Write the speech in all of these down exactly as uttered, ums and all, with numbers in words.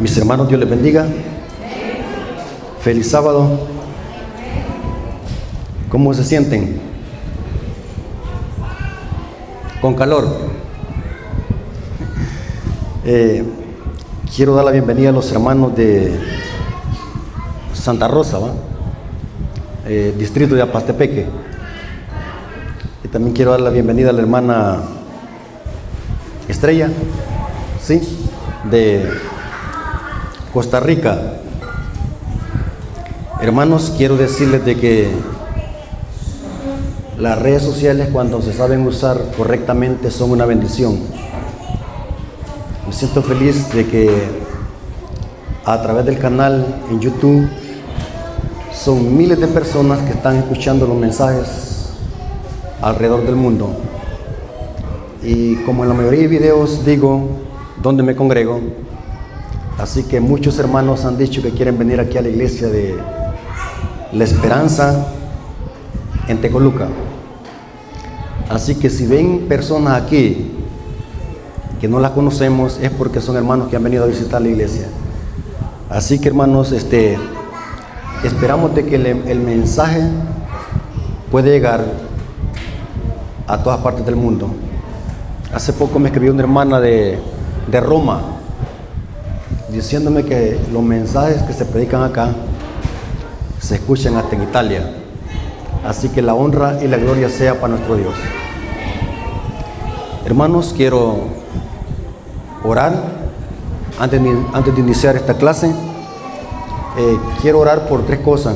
Mis hermanos, Dios les bendiga. Feliz sábado. ¿Cómo se sienten? Con calor. Eh, quiero dar la bienvenida a los hermanos de Santa Rosa, ¿va? Eh, distrito de Apastepeque. Y también quiero dar la bienvenida a la hermana Estrella, ¿sí? De Costa Rica. Hermanos, quiero decirles de que las redes sociales, cuando se saben usar correctamente, son una bendición. Me siento feliz de que a través del canal en YouTube son miles de personas que están escuchando los mensajes alrededor del mundo. Y como en la mayoría de videos digo dónde me congrego, así que muchos hermanos han dicho que quieren venir aquí a la iglesia de La Esperanza en Tecoluca. Así que si ven personas aquí que no las conocemos, es porque son hermanos que han venido a visitar la iglesia. Así que, hermanos, este, esperamos de que el, el mensaje pueda llegar a todas partes del mundo. Hace poco me escribió una hermana de, de Roma, diciéndome que los mensajes que se predican acá se escuchan hasta en Italia. Así que la honra y la gloria sea para nuestro Dios. Hermanos, quiero orar antes de, antes de iniciar esta clase. Eh, quiero orar por tres cosas: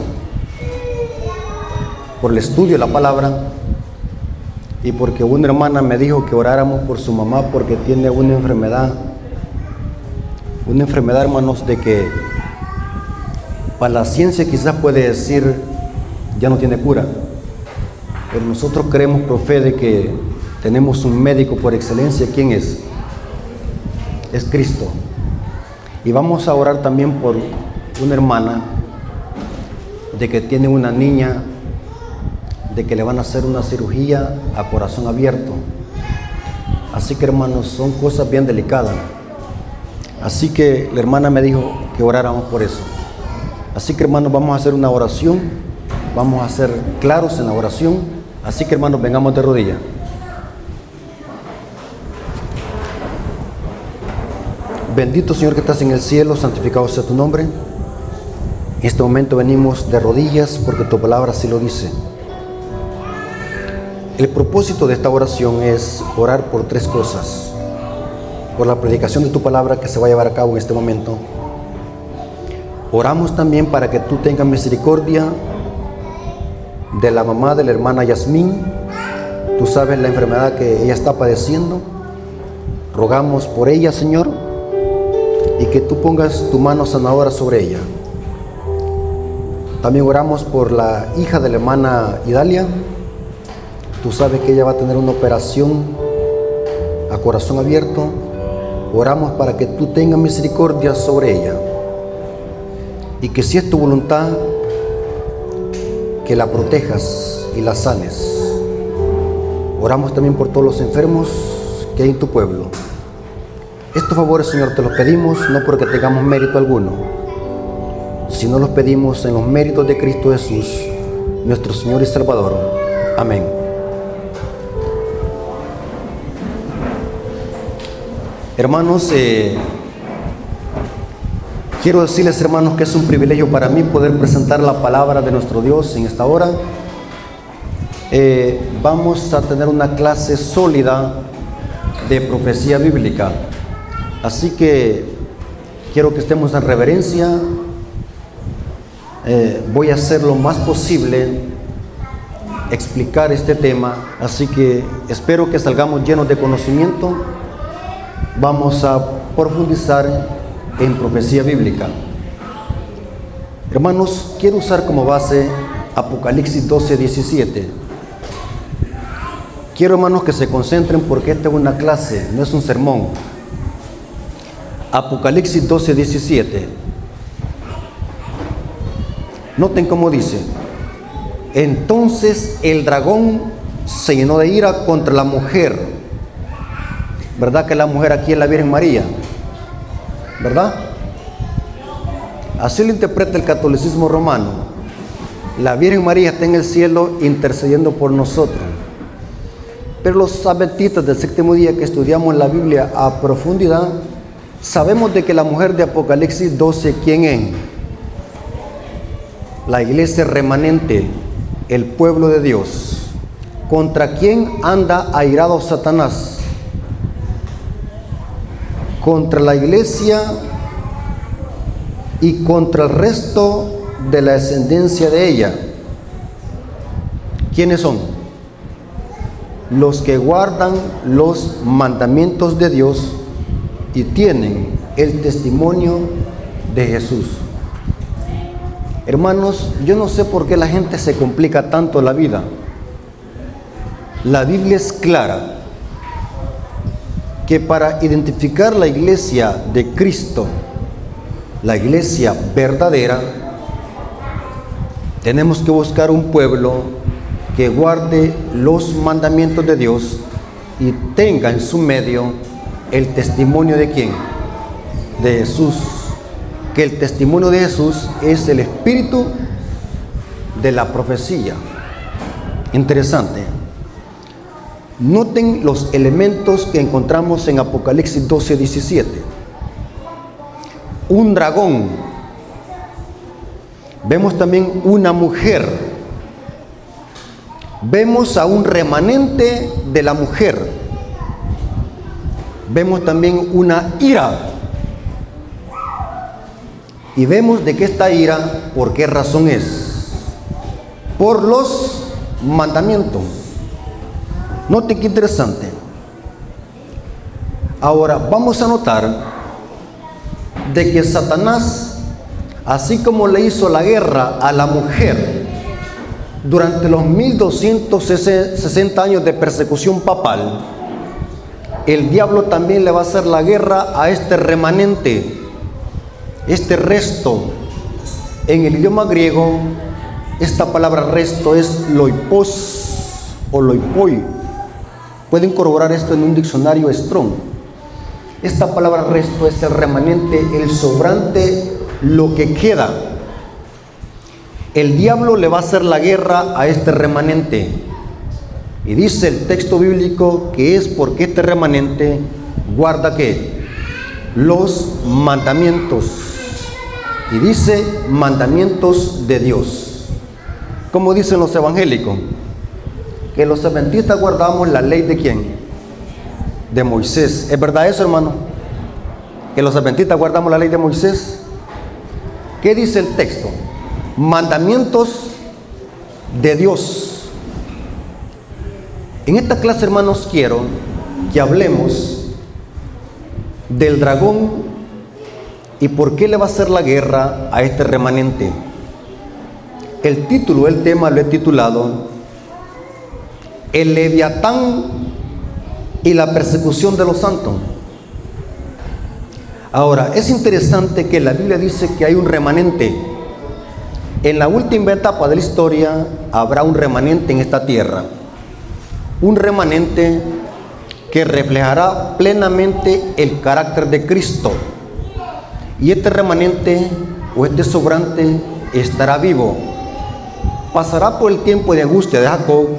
por el estudio de la palabra, y porque una hermana me dijo que oráramos por su mamá porque tiene una enfermedad, una enfermedad, hermanos, de que para la ciencia quizás puede decir ya no tiene cura, pero nosotros creemos por fe de que tenemos un médico por excelencia. ¿Quién es? Es Cristo. Y vamos a orar también por una hermana de que tiene una niña, de que le van a hacer una cirugía a corazón abierto. Así que, hermanos, son cosas bien delicadas. Así que la hermana me dijo que oráramos por eso. Así que, hermanos, vamos a hacer una oración. Vamos a ser claros en la oración. Así que, hermanos, vengamos de rodillas. Bendito Señor que estás en el cielo, santificado sea tu nombre. En este momento venimos de rodillas porque tu palabra así lo dice. El propósito de esta oración es orar por tres cosas: por la predicación de tu palabra que se va a llevar a cabo en este momento. Oramos también para que tú tengas misericordia de la mamá de la hermana Yasmín. Tú sabes la enfermedad que ella está padeciendo. Rogamos por ella, Señor, y que tú pongas tu mano sanadora sobre ella. También oramos por la hija de la hermana Idalia. Tú sabes que ella va a tener una operación a corazón abierto. Oramos para que tú tengas misericordia sobre ella, y que si es tu voluntad, que la protejas y la sanes. Oramos también por todos los enfermos que hay en tu pueblo. Estos favores, Señor, te los pedimos no porque tengamos mérito alguno, sino los pedimos en los méritos de Cristo Jesús, nuestro Señor y Salvador. Amén. Hermanos, eh, quiero decirles, hermanos, que es un privilegio para mí poder presentar la palabra de nuestro Dios en esta hora. Eh, vamos a tener una clase sólida de profecía bíblica. Así que quiero que estemos en reverencia. Eh, voy a hacer lo más posible explicar este tema. Así que espero que salgamos llenos de conocimiento. Vamos a profundizar en profecía bíblica. Hermanos, quiero usar como base Apocalipsis doce, diecisiete. Quiero, hermanos, que se concentren porque esta es una clase, no es un sermón. Apocalipsis doce, diecisiete. Noten cómo dice: entonces el dragón se llenó de ira contra la mujer. ¿Verdad que la mujer aquí es la Virgen María? ¿Verdad? Así lo interpreta el catolicismo romano. La Virgen María está en el cielo intercediendo por nosotros. Pero los adventistas del séptimo día que estudiamos la Biblia a profundidad, sabemos de que la mujer de Apocalipsis doce, ¿quién es? La iglesia remanente, el pueblo de Dios. ¿Contra quién anda airado Satanás? Contra la iglesia y contra el resto de la descendencia de ella. ¿Quiénes son? Los que guardan los mandamientos de Dios y tienen el testimonio de Jesús. Hermanos, yo no sé por qué la gente se complica tanto la vida. La Biblia es clara que para identificar la iglesia de Cristo, la iglesia verdadera, tenemos que buscar un pueblo que guarde los mandamientos de Dios y tenga en su medio el testimonio de ¿quién? De Jesús. Que el testimonio de Jesús es el espíritu de la profecía. Interesante. Noten los elementos que encontramos en Apocalipsis doce, diecisiete. Un dragón. Vemos también una mujer. Vemos a un remanente de la mujer. Vemos también una ira. Y vemos de qué esta ira, por qué razón es. Por los mandamientos. Note qué interesante. Ahora vamos a notar de que Satanás, así como le hizo la guerra a la mujer durante los mil doscientos sesenta años de persecución papal, el diablo también le va a hacer la guerra a este remanente. Este resto, en el idioma griego, esta palabra resto es loipos o loipoi. Pueden corroborar esto en un diccionario Strong. Esta palabra resto es el remanente, el sobrante, lo que queda. El diablo le va a hacer la guerra a este remanente. Y dice el texto bíblico que es porque este remanente guarda ¿qué? Los mandamientos. Y dice mandamientos de Dios. Como dicen los evangélicos, que los adventistas guardamos la ley de ¿quién? De Moisés. ¿Es verdad eso, hermano? Que los adventistas guardamos la ley de Moisés. ¿Qué dice el texto? Mandamientos de Dios. En esta clase, hermanos, quiero que hablemos del dragón y por qué le va a hacer la guerra a este remanente. El título del tema lo he titulado El Leviatán y la persecución de los santos. Ahora, es interesante que la Biblia dice que hay un remanente. En la última etapa de la historia habrá un remanente en esta tierra. Un remanente que reflejará plenamente el carácter de Cristo. Y este remanente o este sobrante estará vivo. Pasará por el tiempo de angustia de Jacob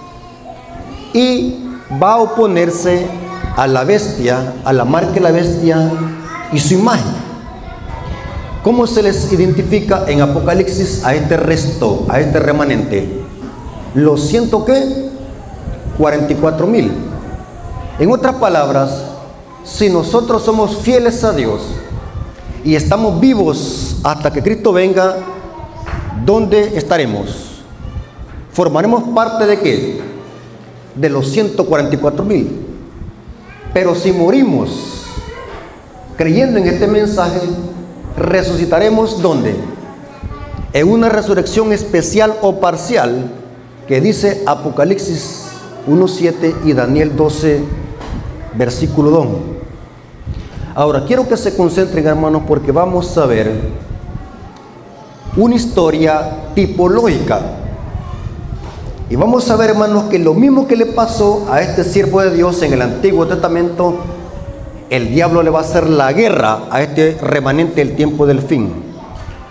y va a oponerse a la bestia, a la marca de la bestia y su imagen. ¿Cómo se les identifica en Apocalipsis a este resto, a este remanente? Los ciento ¿qué? cuarenta y cuatro mil. En otras palabras, si nosotros somos fieles a Dios y estamos vivos hasta que Cristo venga, ¿dónde estaremos? ¿Formaremos parte de qué? De los ciento cuarenta y cuatro mil. Pero si morimos creyendo en este mensaje, resucitaremos ¿dónde? En una resurrección especial o parcial que dice Apocalipsis uno siete y Daniel doce versículo dos. Ahora quiero que se concentren, hermanos, porque vamos a ver una historia tipológica y vamos a ver, hermanos, que lo mismo que le pasó a este siervo de Dios en el Antiguo Testamento, el diablo le va a hacer la guerra a este remanente del tiempo del fin.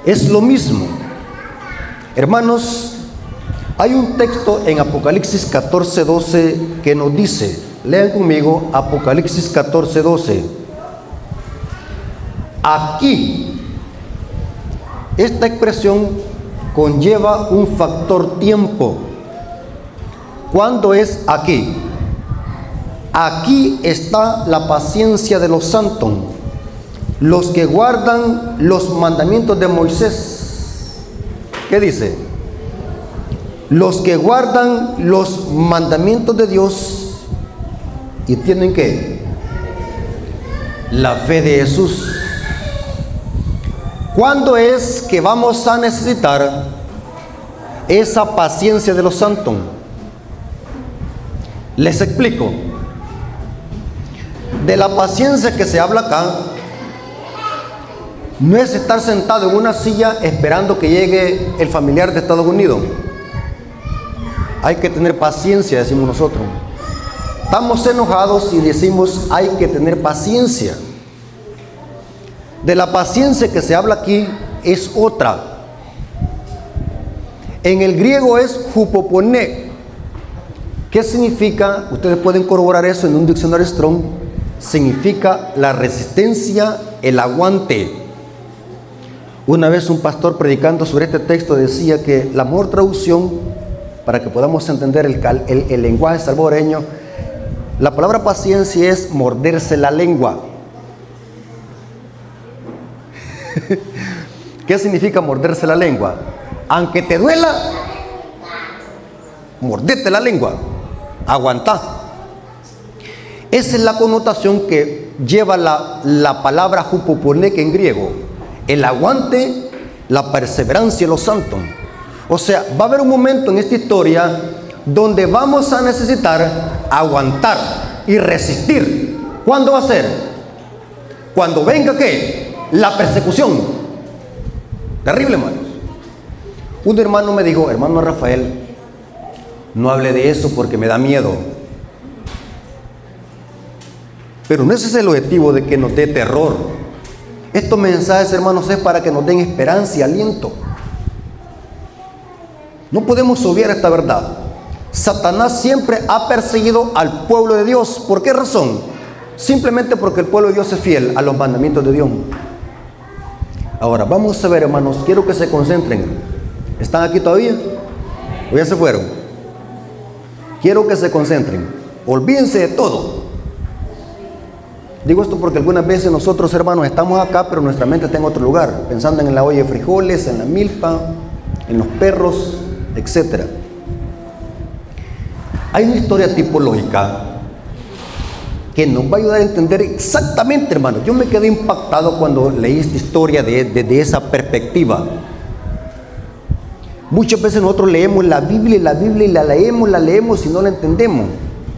es lo mismo. Hermanos, hay un texto en Apocalipsis catorce doce que nos dice, lean conmigo Apocalipsis catorce doce. Aquí, esta expresión conlleva un factor tiempo. ¿Cuándo es aquí? Aquí está la paciencia de los santos, los que guardan los mandamientos de Moisés. ¿Qué dice? Los que guardan los mandamientos de Dios y tienen ¿qué? La fe de Jesús. ¿Cuándo es que vamos a necesitar esa paciencia de los santos? Les explico. De la paciencia que se habla acá, no es estar sentado en una silla esperando que llegue el familiar de Estados Unidos. Hay que tener paciencia, decimos nosotros. Estamos enojados y decimos hay que tener paciencia. De la paciencia que se habla aquí es otra. En el griego es hupoponé. ¿Qué significa? Ustedes pueden corroborar eso en un diccionario Strong. Significa la resistencia, el aguante. Una vez un pastor predicando sobre este texto decía que la mejor traducción, para que podamos entender el, el, el lenguaje salvadoreño, la palabra paciencia es morderse la lengua. ¿Qué significa morderse la lengua? Aunque te duela, mordete la lengua, aguantá. Esa es la connotación que lleva la, la palabra hupoponek en griego. El aguante, la perseverancia de los santos. O sea, va a haber un momento en esta historia donde vamos a necesitar aguantar y resistir. ¿Cuándo va a ser? Cuando venga ¿qué? La persecución. Terrible, hermanos. Un hermano me dijo, hermano Rafael, no hable de eso porque me da miedo. Pero no ese es el objetivo de que nos dé terror. Estos mensajes, hermanos, es para que nos den esperanza y aliento. No podemos obviar esta verdad. Satanás siempre ha perseguido al pueblo de Dios. ¿Por qué razón? Simplemente porque el pueblo de Dios es fiel a los mandamientos de Dios. Ahora, vamos a ver, hermanos, quiero que se concentren. ¿Están aquí todavía? ¿O ya se fueron? Quiero que se concentren. Olvídense de todo. Digo esto porque algunas veces nosotros, hermanos, estamos acá, pero nuestra mente está en otro lugar, pensando en la olla de frijoles, en la milpa, en los perros, etcétera. Hay una historia tipológica que nos va a ayudar a entender exactamente, hermanos. Yo me quedé impactado cuando leí esta historia de, de, de esa perspectiva. Muchas veces nosotros leemos la Biblia y la Biblia y la leemos, la leemos y no la entendemos.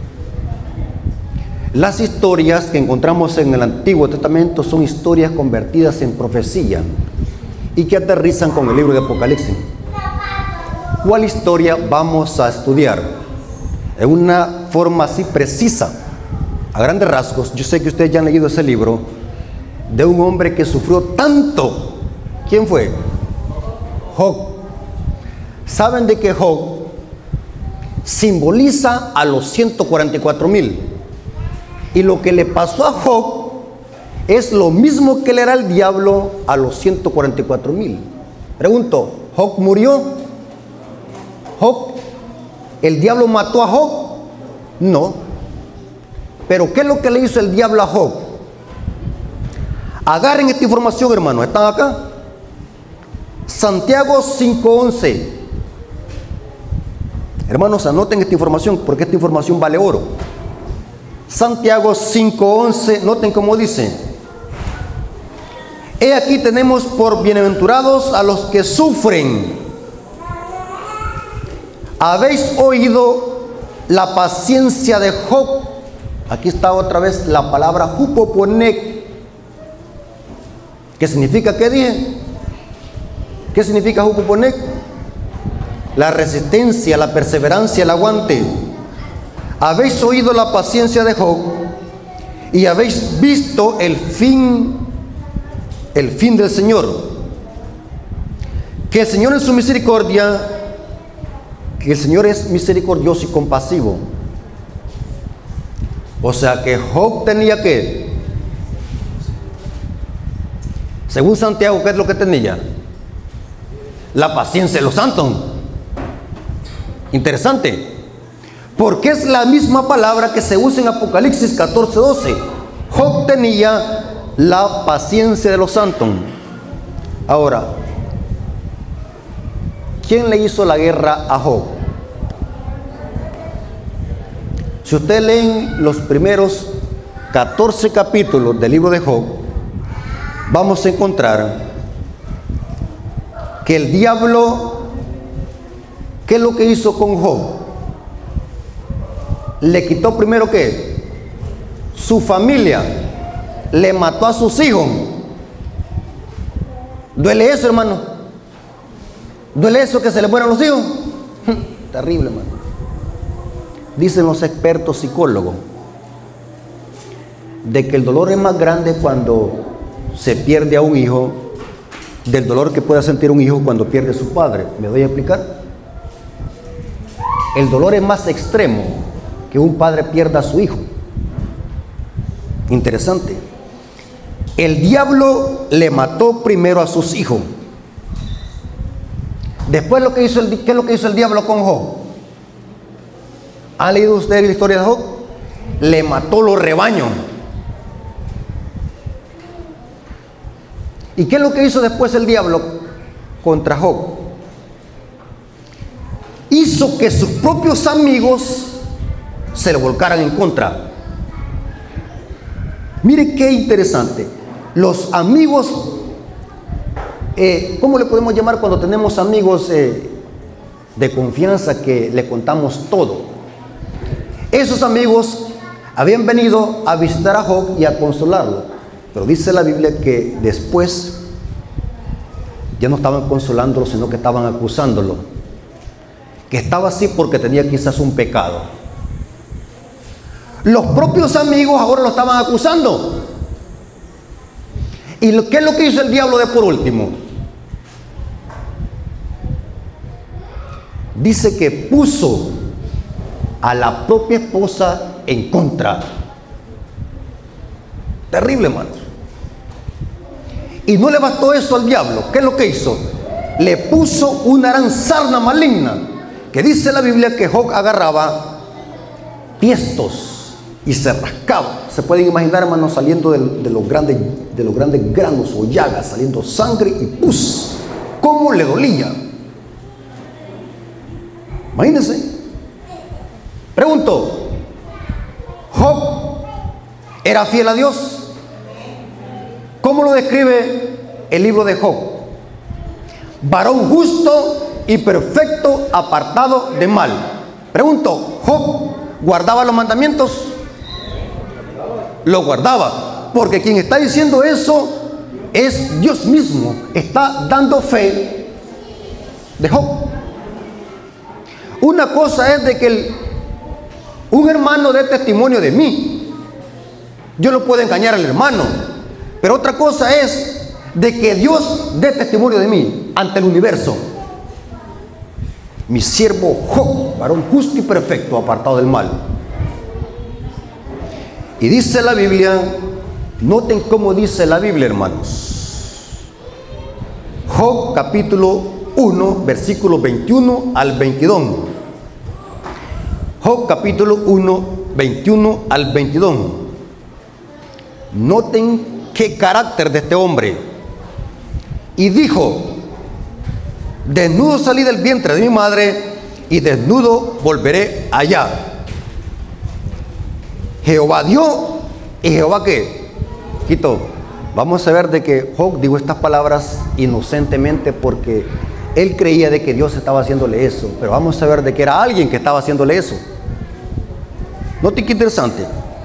Las historias que encontramos en el Antiguo Testamento son historias convertidas en profecía y que aterrizan con el libro de Apocalipsis. ¿Cuál historia vamos a estudiar? En una forma así precisa, a grandes rasgos. Yo sé que ustedes ya han leído ese libro de un hombre que sufrió tanto. ¿Quién fue? Job. ¿Saben de que Job simboliza a los ciento cuarenta y cuatro mil? Y lo que le pasó a Job es lo mismo que le hará el diablo a los ciento cuarenta y cuatro mil. Pregunto, ¿Job murió? ¿Job? ¿El diablo mató a Job? No. Pero ¿qué es lo que le hizo el diablo a Job? Agarren esta información, hermanos. ¿Están acá? Santiago cinco once. Hermanos, anoten esta información porque esta información vale oro. Santiago cinco once, noten cómo dice: he aquí tenemos por bienaventurados a los que sufren. Habéis oído la paciencia de Job. Aquí está otra vez la palabra hupoponek. ¿Qué significa? ¿Qué dije? ¿Qué significa hupoponek? La resistencia, la perseverancia, el aguante. Habéis oído la paciencia de Job y habéis visto el fin, el fin del Señor. que el Señor en su misericordia, que el Señor es misericordioso y compasivo. O sea que Job tenía que, según Santiago, ¿qué es lo que tenía? La paciencia de los santos. Interesante, porque es la misma palabra que se usa en Apocalipsis catorce doce. Job tenía la paciencia de los santos. Ahora, ¿quién le hizo la guerra a Job? Si ustedes leen los primeros catorce capítulos del libro de Job, vamos a encontrar que el diablo, ¿qué es lo que hizo con Job? Le quitó primero ¿qué? Su familia, le mató a sus hijos. ¿Duele eso, hermano? ¿Duele eso que se le mueran los hijos? Terrible, hermano. Dicen los expertos psicólogos de que el dolor es más grande cuando se pierde a un hijo del dolor que pueda sentir un hijo cuando pierde a su padre. ¿Me doy a explicar? El dolor es más extremo que un padre pierda a su hijo. Interesante. El diablo le mató primero a sus hijos. Después, lo que hizo el, ¿qué es lo que hizo el diablo con Job? ¿Ha leído usted la historia de Job? Le mató los rebaños. ¿Y qué es lo que hizo después el diablo contra Job? Hizo que sus propios amigos se le volcaran en contra. Mire qué interesante. Los amigos, eh, ¿cómo le podemos llamar cuando tenemos amigos eh, de confianza que le contamos todo? Esos amigos habían venido a visitar a Job y a consolarlo, pero dice la Biblia que después ya no estaban consolándolo, sino que estaban acusándolo, que estaba así porque tenía quizás un pecado. Los propios amigos ahora lo estaban acusando. ¿Y qué es lo que hizo el diablo de por último? Dice que puso a la propia esposa en contra. Terrible, hermano. Y no le bastó eso al diablo. ¿Qué es lo que hizo? Le puso una gran sarna maligna, que dice la Biblia que Job agarraba tiestos y se rascaba. Se pueden imaginar, hermanos, saliendo de, de, los grandes, de los grandes granos o llagas, saliendo sangre y pus. ¿Cómo le dolía? Imagínense. Pregunto, ¿Job era fiel a Dios? ¿Cómo lo describe el libro de Job? Varón justo y perfecto, apartado de mal. Pregunto, ¿Job guardaba los mandamientos? Lo guardaba, porque quien está diciendo eso es Dios mismo. Está dando fe de Job. Una cosa es de que el un hermano dé testimonio de mí. Yo no puedo engañar al hermano. Pero otra cosa es de que Dios dé testimonio de mí ante el universo. Mi siervo Job, varón justo y perfecto, apartado del mal. Y dice la Biblia, noten cómo dice la Biblia, hermanos. Job capítulo uno, versículos veintiuno al veintidós. Job capítulo uno, veintiuno al veintidós. Noten qué carácter de este hombre. Y dijo: desnudo salí del vientre de mi madre, y desnudo volveré allá. Jehová dio, y Jehová ¿qué? Quitó. Vamos a ver de que Job dijo estas palabras inocentemente porque él creía de que Dios estaba haciéndole eso, pero vamos a ver de que era alguien que estaba haciéndole eso. Note qué interesante.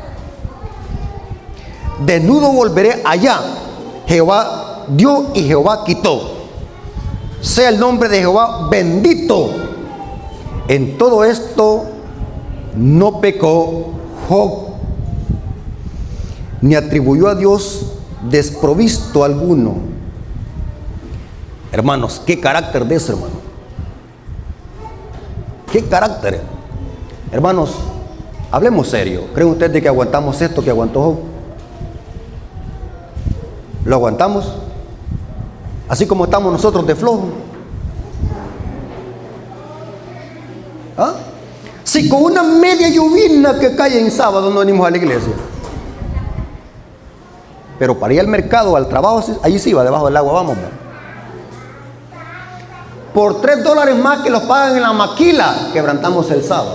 Desnudo volveré allá. Jehová dio y Jehová quitó. Sea el nombre de Jehová bendito. En todo esto no pecó Job, ni atribuyó a Dios desprovisto alguno. Hermanos, ¿qué carácter de eso, hermano? ¿Qué carácter? Hermanos, hablemos serio. ¿Creen ustedes de que aguantamos esto que aguantó Job? ¿Lo aguantamos? Así como estamos nosotros de flojos. ¿Ah? Si con una media lluvia que cae en sábado no venimos a la iglesia. Pero para ir al mercado, al trabajo, allí sí va, debajo del agua, vamos. Por tres dólares más que los pagan en la maquila, quebrantamos el sábado.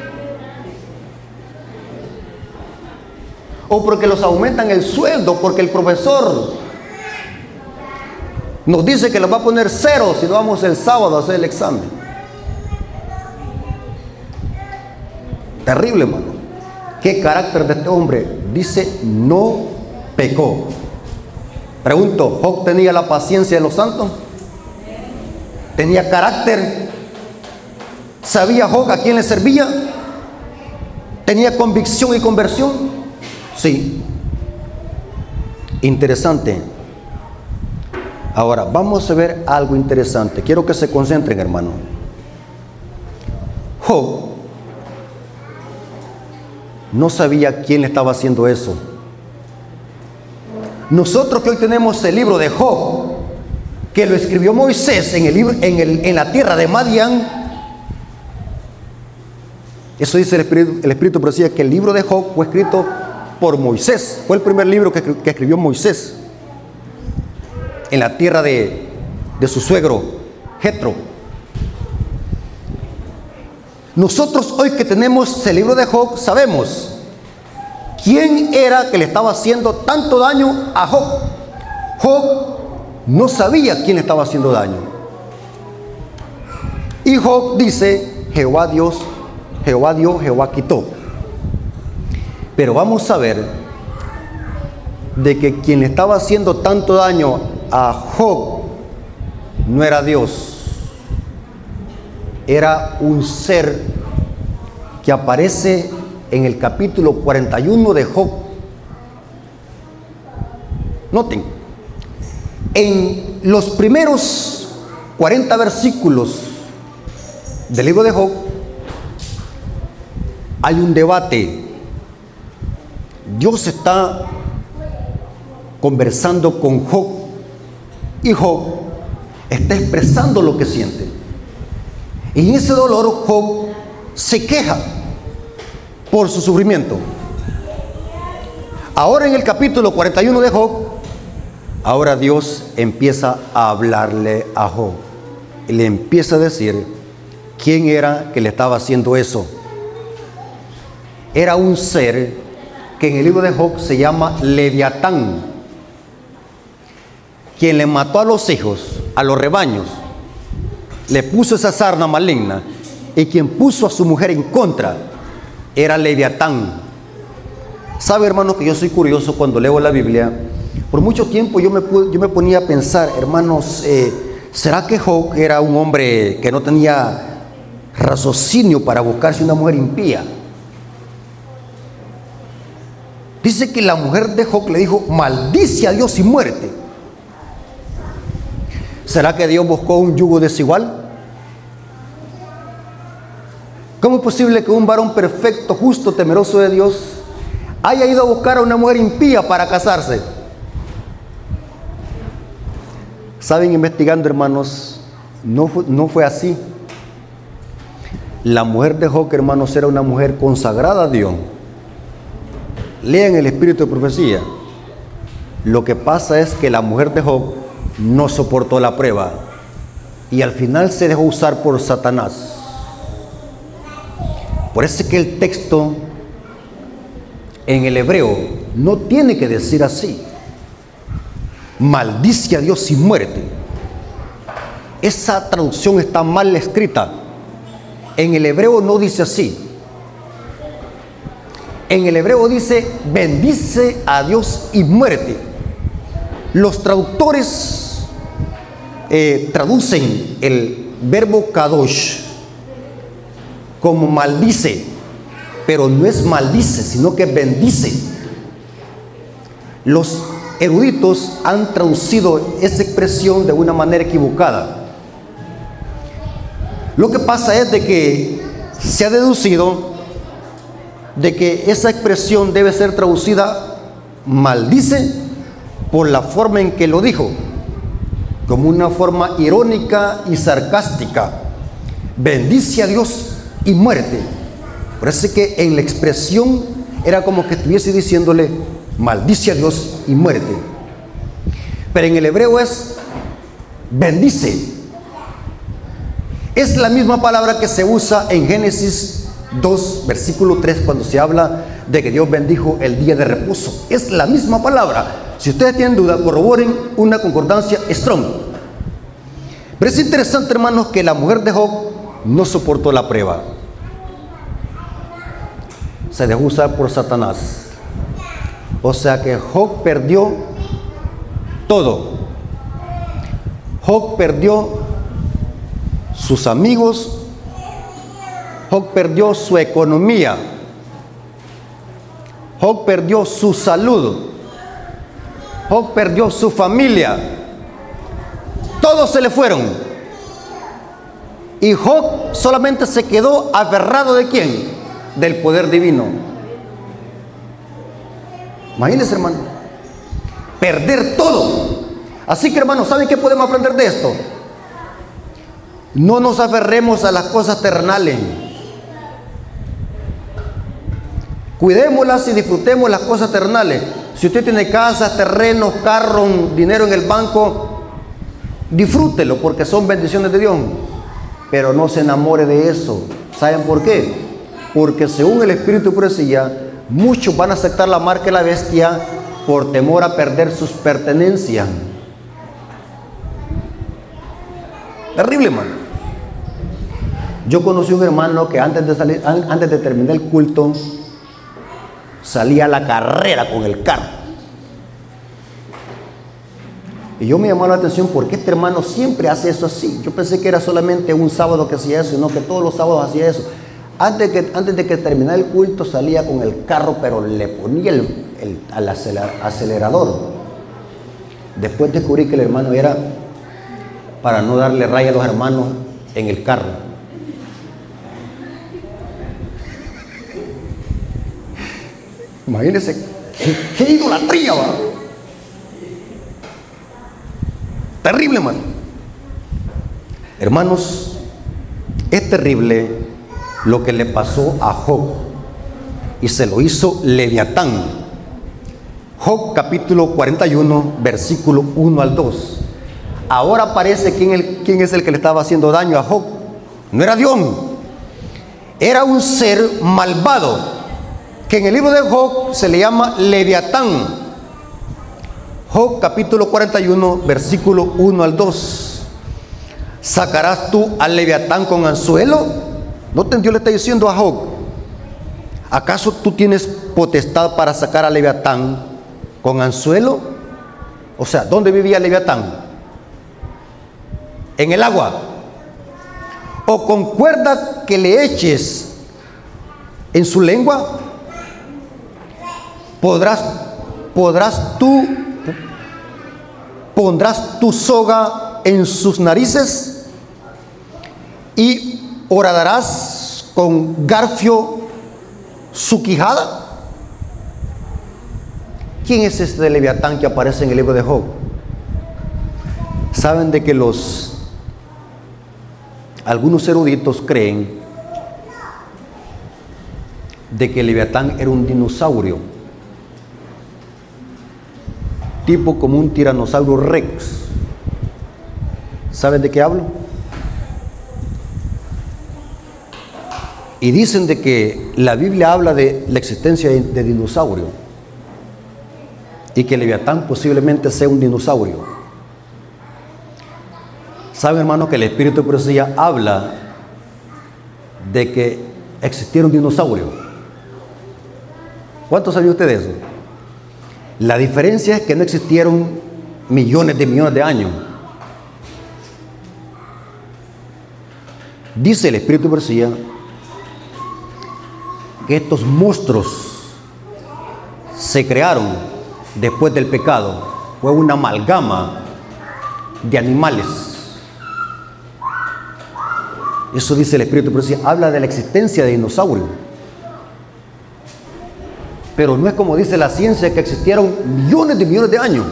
O porque los aumentan el sueldo, porque el profesor nos dice que los va a poner cero si no vamos el sábado a hacer el examen. Terrible, hermano. ¿Qué carácter de este hombre? Dice, no pecó. Pregunto, ¿Job tenía la paciencia de los santos? ¿Tenía carácter? ¿Sabía Job a quién le servía? ¿Tenía convicción y conversión? Sí. Interesante. Ahora, vamos a ver algo interesante. Quiero que se concentren, hermano. Job no sabía quién le estaba haciendo eso. Nosotros que hoy tenemos el libro de Job, que lo escribió Moisés en, el libro, en, el, en la tierra de Madián, eso dice el Espíritu, el Espíritu decía que el libro de Job fue escrito por Moisés. Fue el primer libro que, que escribió Moisés en la tierra de, de su suegro Jetro. Nosotros hoy que tenemos el libro de Job sabemos quién era que le estaba haciendo tanto daño a Job. Job no sabía quién le estaba haciendo daño. Y Job dice, Jehová Dios, Jehová dio, Jehová quitó. Pero vamos a ver de que quien le estaba haciendo tanto daño a Job no era Dios. Era un ser que aparece en el capítulo cuarenta y uno de Job. Noten, en los primeros cuarenta versículos del libro de Job hay un debate. Dios está conversando con Job y Job está expresando lo que siente. Y en ese dolor Job se queja por su sufrimiento. Ahora en el capítulo cuarenta y uno de Job, ahora Dios empieza a hablarle a Job y le empieza a decir quién era que le estaba haciendo eso. Era un ser que en el libro de Job se llama Leviatán, quien le mató a los hijos, a los rebaños, le puso esa sarna maligna, y quien puso a su mujer en contra era Leviatán. Sabe, hermanos, que yo soy curioso cuando leo la Biblia. Por mucho tiempo yo me, yo me ponía a pensar, hermanos, eh, ¿será que Job era un hombre que no tenía raciocinio para buscarse una mujer impía? Dice que la mujer de Job le dijo, maldice a Dios y muérete. ¿Será que Dios buscó un yugo desigual? ¿Cómo es posible que un varón perfecto, justo, temeroso de Dios haya ido a buscar a una mujer impía para casarse? Saben, investigando, hermanos, no fue, no fue así. La mujer de Job, hermanos, era una mujer consagrada a Dios. Lean el espíritu de profecía. Lo que pasa es que la mujer de Job no soportó la prueba y al final se dejó usar por Satanás. Por eso es que el texto en el hebreo no tiene que decir así: maldice a Dios y muérete. Esa traducción está mal escrita. En el hebreo no dice así. En el hebreo dice bendice a Dios y muérete. Los traductores eh, traducen el verbo kadosh como maldice, pero no es maldice, sino que bendice. Los eruditos han traducido esa expresión de una manera equivocada. Lo que pasa es de que se ha deducido de que esa expresión debe ser traducida maldice por la forma en que lo dijo, como una forma irónica y sarcástica. Bendice a Dios y muérete. Parece que en la expresión era como que estuviese diciéndole maldice a Dios y muérete. Pero en el hebreo es bendice. Es la misma palabra que se usa en Génesis dos, versículo tres, cuando se habla de que Dios bendijo el día de reposo. Es la misma palabra. Si ustedes tienen duda, corroboren una concordancia Strong. Pero es interesante, hermanos, que la mujer de Job no soportó la prueba. Se dejó usar por Satanás. O sea que Job perdió todo. Job perdió sus amigos. Job perdió su economía. Job perdió su salud. Job perdió su familia. Todos se le fueron. Y Job solamente se quedó aferrado ¿de quién? Del poder divino. Imagínense, hermano, perder todo. Así que, hermano, ¿saben qué podemos aprender de esto? No nos aferremos a las cosas terrenales. Cuidémoslas y disfrutemos las cosas terrenales. Si usted tiene casas, terrenos, carros, dinero en el banco, disfrútelo porque son bendiciones de Dios. Pero no se enamore de eso. ¿Saben por qué? Porque según el Espíritu de Profecía, muchos van a aceptar la marca de la bestia por temor a perder sus pertenencias. Terrible, hermano. Yo conocí un hermano que antes de salir, antes de terminar el culto, salía a la carrera con el carro. Y yo me llamó la atención porque este hermano siempre hace eso así. Yo pensé que era solamente un sábado que hacía eso, sino que todos los sábados hacía eso. Antes, que, antes de que terminara el culto salía con el carro, pero le ponía el, el al acelerador. Después descubrí que el hermano era para no darle raya a los hermanos en el carro. Imagínense qué, qué idolatría, ¿va? Terrible, hermano. Hermanos, es terrible lo que le pasó a Job, y se lo hizo Leviatán. Job capítulo cuarenta y uno, versículo uno al dos. Ahora parece quién, el, quién es el que le estaba haciendo daño a Job. No era Dios, era un ser malvado, que en el libro de Job se le llama Leviatán. Job capítulo cuarenta y uno, versículo uno al dos. ¿Sacarás tú al Leviatán con anzuelo? ¿No te Dios le está diciendo a Job? ¿Acaso tú tienes potestad para sacar al Leviatán con anzuelo? O sea, ¿dónde vivía Leviatán? En el agua. O con cuerda que le eches en su lengua. Podrás, podrás tú, pondrás tu soga en sus narices y horadarás con garfio su quijada. ¿Quién es este Leviatán que aparece en el libro de Job? Saben de que los algunos eruditos creen de que el Leviatán era un dinosaurio, tipo como un tiranosaurio rex. ¿Saben de qué hablo? Y dicen de que la Biblia habla de la existencia de, de dinosaurio, y que el Leviatán posiblemente sea un dinosaurio. ¿Saben, hermano, que el Espíritu de Profecía habla de que existiera un dinosaurio? ¿Cuántos saben ustedes de eso? La diferencia es que no existieron millones de millones de años. Dice el Espíritu de Profecía que estos monstruos se crearon después del pecado. Fue una amalgama de animales. Eso dice el Espíritu, pero sí habla de la existencia de dinosaurios. Pero no es como dice la ciencia, que existieron millones de millones de años.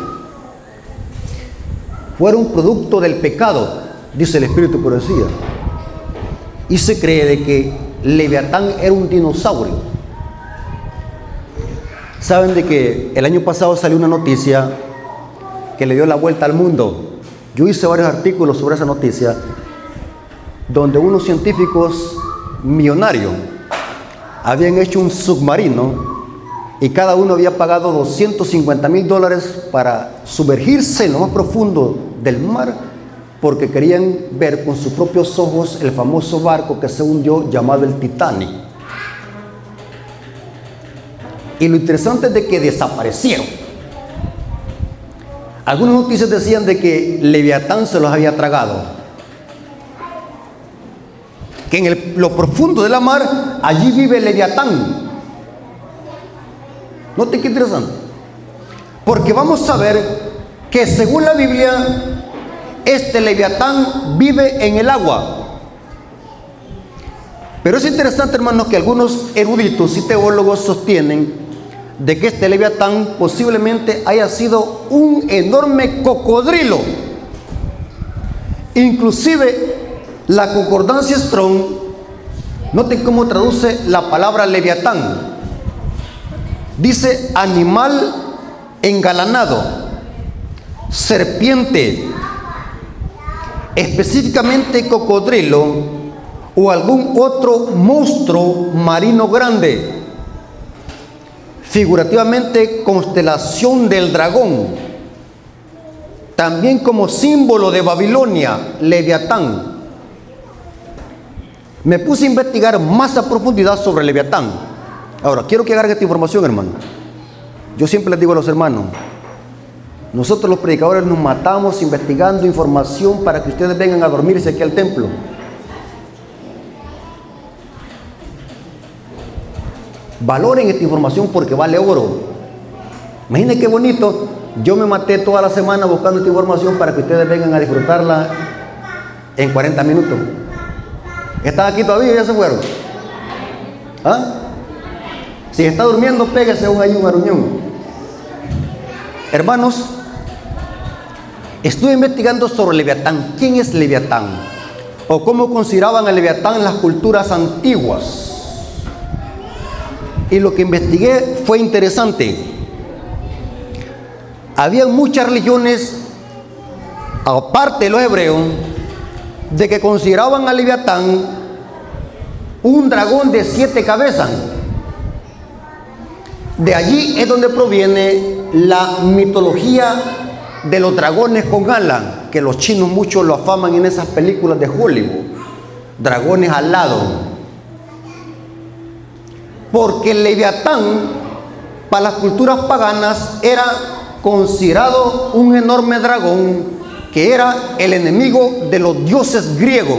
Fueron producto del pecado, dice el Espíritu de Profecía. Y se cree de que Leviatán era un dinosaurio. Saben de que el año pasado salió una noticia que le dio la vuelta al mundo. Yo hice varios artículos sobre esa noticia, donde unos científicos millonarios habían hecho un submarino y cada uno había pagado doscientos cincuenta mil dólares para sumergirse en lo más profundo del mar, porque querían ver con sus propios ojos el famoso barco que se hundió, llamado el Titanic. Y lo interesante es de que desaparecieron. Algunas noticias decían de que Leviatán se los había tragado, que en el, lo profundo de la mar, allí vive Leviatán. Note qué interesante, porque vamos a ver que según la Biblia, este Leviatán vive en el agua. Pero es interesante, hermanos, que algunos eruditos y teólogos sostienen de que este Leviatán posiblemente haya sido un enorme cocodrilo. Inclusive la concordancia Strong, noten cómo traduce la palabra Leviatán. Dice animal engalanado, serpiente, específicamente cocodrilo o algún otro monstruo marino grande. Figurativamente, constelación del dragón, también como símbolo de Babilonia, Leviatán. Me puse a investigar más a profundidad sobre Leviatán. Ahora, quiero que agarren esta información, hermano. Yo siempre les digo a los hermanos, nosotros los predicadores nos matamos investigando información para que ustedes vengan a dormirse aquí al templo. Valoren esta información porque vale oro. Imaginen qué bonito. Yo me maté toda la semana buscando esta información para que ustedes vengan a disfrutarla en cuarenta minutos. ¿Están aquí todavía? ¿Ya se fueron? ¿Ah? Si está durmiendo, pégase un ahí un aruñón. Hermanos, estuve investigando sobre Leviatán. ¿Quién es Leviatán? O cómo consideraban a Leviatán en las culturas antiguas. Y lo que investigué fue interesante. Había muchas religiones, aparte de los hebreos, de que consideraban a Leviatán un dragón de siete cabezas. De allí es donde proviene la mitología de los dragones con alas, que los chinos muchos lo afaman en esas películas de Hollywood, dragones alados. Porque el Leviatán, para las culturas paganas, era considerado un enorme dragón que era el enemigo de los dioses griegos.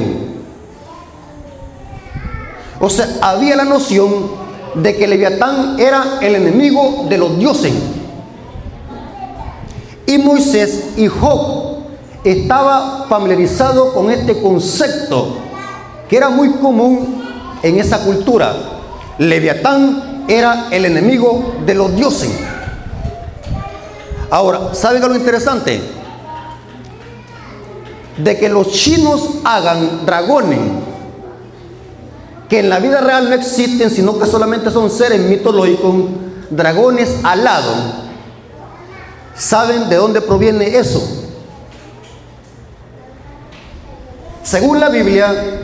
O sea, había la noción de que Leviatán era el enemigo de los dioses. Y Moisés y Job estaba familiarizado con este concepto que era muy común en esa cultura. Leviatán era el enemigo de los dioses. Ahora, ¿saben algo interesante? De que los chinos hagan dragones que en la vida real no existen, sino que solamente son seres mitológicos, dragones alados. ¿Saben de dónde proviene eso? Según la Biblia,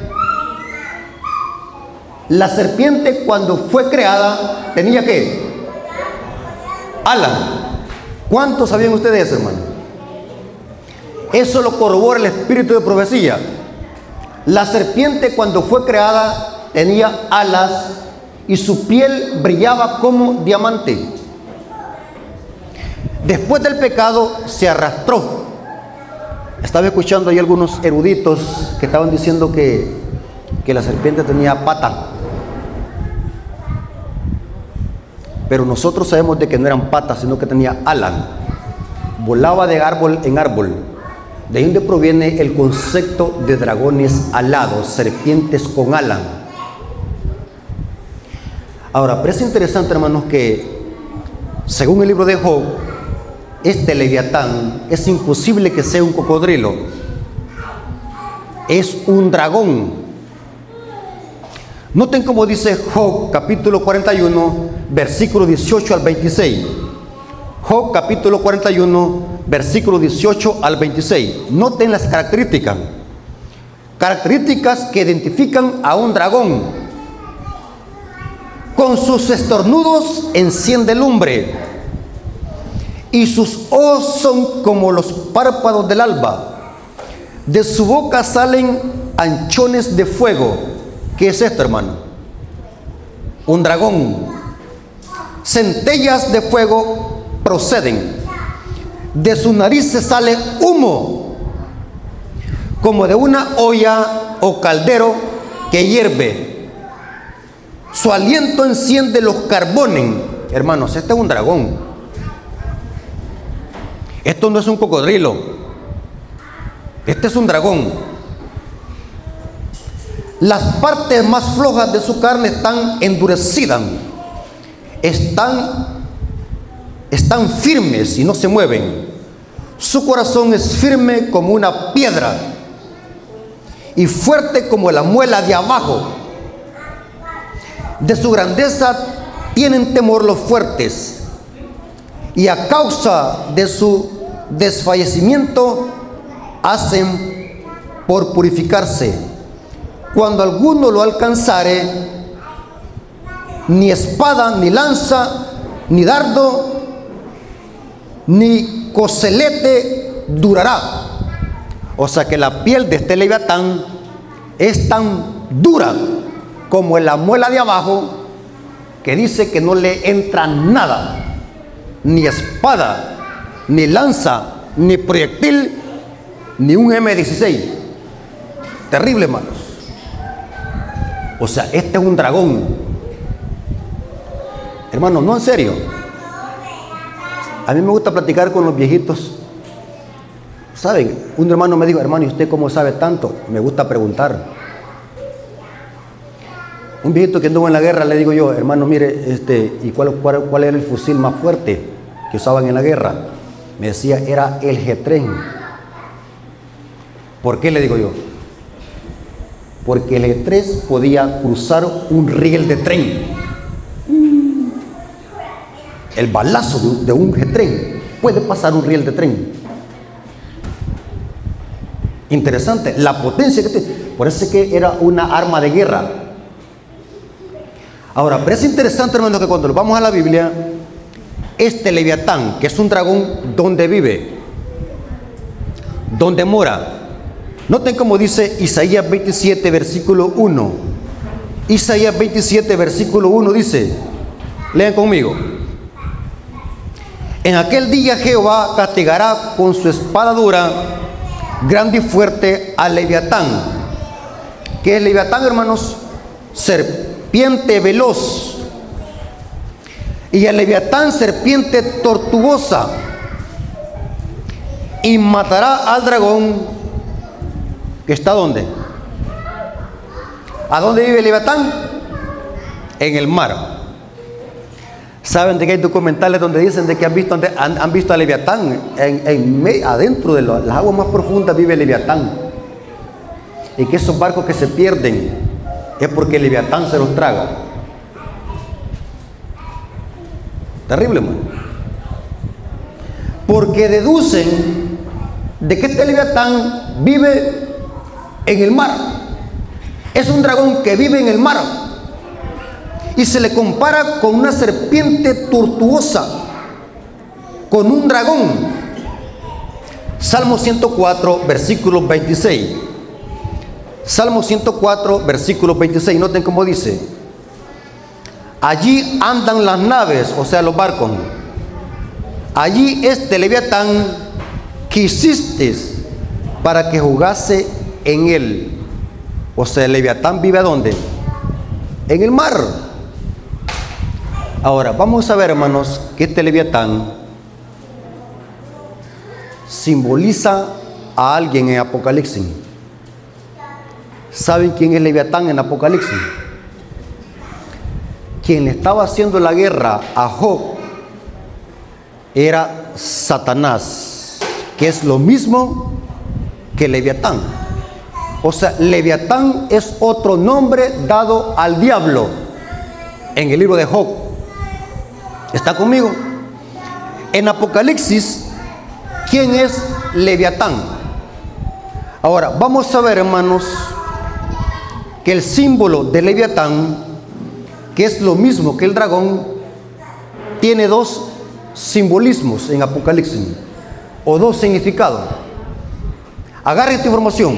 la serpiente cuando fue creada tenía ¿qué? Alas. ¿Cuántos sabían ustedes eso, hermano? Eso lo corrobora el Espíritu de Profecía. La serpiente cuando fue creada tenía alas y su piel brillaba como diamante. Después del pecado se arrastró. Estaba escuchando ahí algunos eruditos que estaban diciendo que, que la serpiente tenía pata. pero nosotros sabemos de que no eran patas, sino que tenía alas. Volaba de árbol en árbol. De ahí donde proviene el concepto de dragones alados, serpientes con alas. Ahora, pero es interesante, hermanos, que según el libro de Job, este Leviatán es imposible que sea un cocodrilo, es un dragón. Noten cómo dice Job capítulo cuarenta y uno, versículo dieciocho al veintiséis. Job capítulo cuarenta y uno, versículo dieciocho al veintiséis. Noten las características. Características que identifican a un dragón. Con sus estornudos enciende lumbre, y sus ojos son como los párpados del alba. De su boca salen anchones de fuego. ¿Qué es esto, hermano? Un dragón. Centellas de fuego proceden. De su nariz se sale humo, como de una olla o caldero que hierve. Su aliento enciende los carbones. Hermanos, este es un dragón. Esto no es un cocodrilo. Este es un dragón. Las partes más flojas de su carne están endurecidas. Están, están firmes y no se mueven. Su corazón es firme como una piedra y fuerte como la muela de abajo. De su grandeza tienen temor los fuertes, y a causa de su desfallecimiento hacen por purificarse. Cuando alguno lo alcanzare, ni espada, ni lanza, ni dardo, ni coselete durará. O sea que la piel de este Leviatán es tan dura como en la muela de abajo, que dice que no le entra nada, ni espada, ni lanza, ni proyectil, ni un eme dieciséis. Terrible, hermanos. O sea, este es un dragón. Hermanos, no, en serio. A mí me gusta platicar con los viejitos. ¿Saben? Un hermano me dijo: hermano, ¿y usted cómo sabe tanto? Me gusta preguntar. Un viejito que anduvo en la guerra, le digo yo: hermano, mire, este, ¿y cuál, cuál, cuál era el fusil más fuerte que usaban en la guerra? Me decía: era el G tres. ¿Por qué? Le digo yo: porque el G tres podía cruzar un riel de tren. El balazo de, de un G tres puede pasar un riel de tren. Interesante, la potencia que tiene. Por eso es que era una arma de guerra. Ahora, pero es interesante, hermanos, que cuando nos vamos a la Biblia, este Leviatán, que es un dragón, ¿dónde vive? ¿Dónde mora? Noten cómo dice Isaías veintisiete, versículo uno. Isaías veintisiete, versículo uno dice, lean conmigo: en aquel día Jehová castigará con su espada dura, grande y fuerte, al Leviatán. ¿Qué es Leviatán, hermanos? Serpiente veloz. Y al Leviatán, serpiente tortuosa. Y matará al dragón, que está ¿dónde? ¿A dónde vive el Leviatán? En el mar. Saben de que hay documentales donde dicen de que han visto, han, han visto a Leviatán en, en, adentro de las aguas más profundas vive el Leviatán, y que esos barcos que se pierden es porque el Leviatán se los traga. Terrible, man. Porque deducen de que este Leviatán vive en el mar. Es un dragón que vive en el mar, y se le compara con una serpiente tortuosa, con un dragón. Salmo ciento cuatro, versículo veintiséis. Salmo ciento cuatro, versículo veintiséis. Noten cómo dice: allí andan las naves, o sea, los barcos. Allí este Leviatán que hiciste para que jugase en él. O sea, el Leviatán vive ¿a dónde? En el mar. Ahora, vamos a ver, hermanos, que este Leviatán simboliza a alguien en Apocalipsis. ¿Saben quién es Leviatán en Apocalipsis? Quien le estaba haciendo la guerra a Job era Satanás, que es lo mismo que Leviatán. O sea, Leviatán es otro nombre dado al diablo en el libro de Job. ¿Está conmigo? En Apocalipsis, ¿quién es Leviatán? Ahora, vamos a ver, hermanos, que el símbolo de Leviatán, que es lo mismo que el dragón, tiene dos simbolismos en Apocalipsis, o dos significados. Agarre esta información.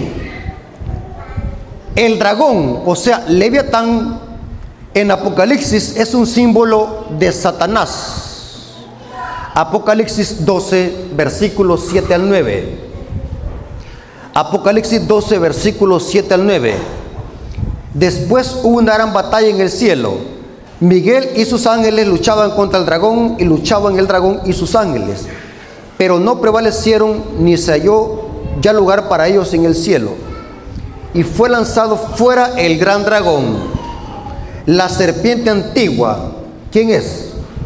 El dragón, o sea, Leviatán, en Apocalipsis es un símbolo de Satanás. Apocalipsis doce, versículos siete al nueve. Apocalipsis doce, versículos siete al nueve. Después hubo una gran batalla en el cielo. Miguel y sus ángeles luchaban contra el dragón, y luchaban el dragón y sus ángeles, pero no prevalecieron, ni se halló ya lugar para ellos en el cielo. Y fue lanzado fuera el gran dragón, la serpiente antigua. ¿Quién es?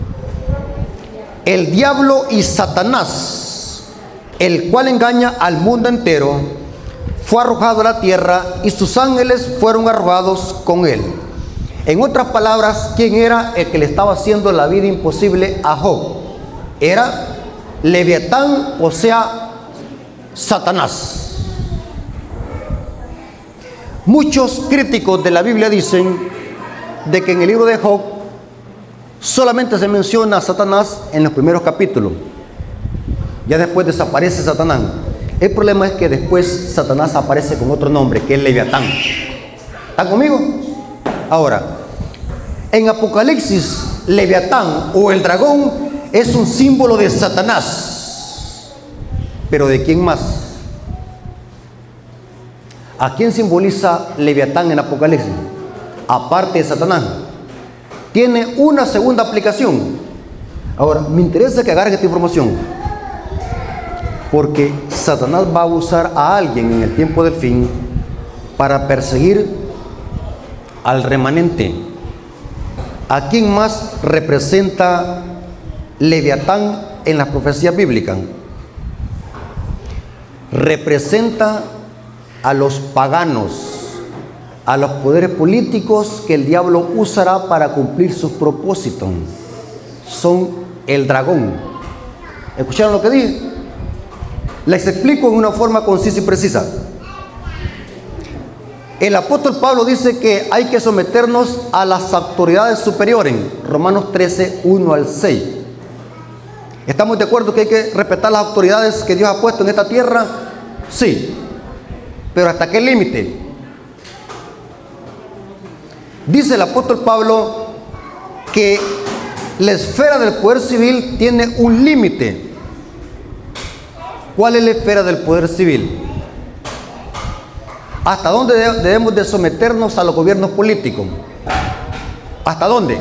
El diablo y Satanás, el cual engaña al mundo entero. Fue arrojado a la tierra, y sus ángeles fueron arrojados con él. En otras palabras, ¿quién era el que le estaba haciendo la vida imposible a Job? Era Leviatán, o sea, Satanás. Muchos críticos de la Biblia dicen de que en el libro de Job solamente se menciona a Satanás en los primeros capítulos. Ya después desaparece Satanás. El problema es que después Satanás aparece con otro nombre, que es Leviatán. ¿Están conmigo? Ahora, en Apocalipsis, Leviatán o el dragón es un símbolo de Satanás. ¿Pero de quién más? ¿A quién simboliza Leviatán en Apocalipsis? Aparte de Satanás. Tiene una segunda aplicación. Ahora, me interesa que agarren esta información, porque Satanás va a usar a alguien en el tiempo del fin para perseguir al remanente. ¿A quién más representa Leviatán en las profecías bíblicas? Representa a los paganos, a los poderes políticos que el diablo usará para cumplir sus propósitos. Son el dragón. ¿Escucharon lo que dije? Les explico en una forma concisa y precisa. El apóstol Pablo dice que hay que someternos a las autoridades superiores, Romanos trece, uno al seis. ¿Estamos de acuerdo que hay que respetar las autoridades que Dios ha puesto en esta tierra? Sí. ¿Pero hasta qué límite? Dice el apóstol Pablo que la esfera del poder civil tiene un límite. ¿Cuál es la esfera del poder civil? ¿Hasta dónde debemos de someternos a los gobiernos políticos? ¿Hasta dónde?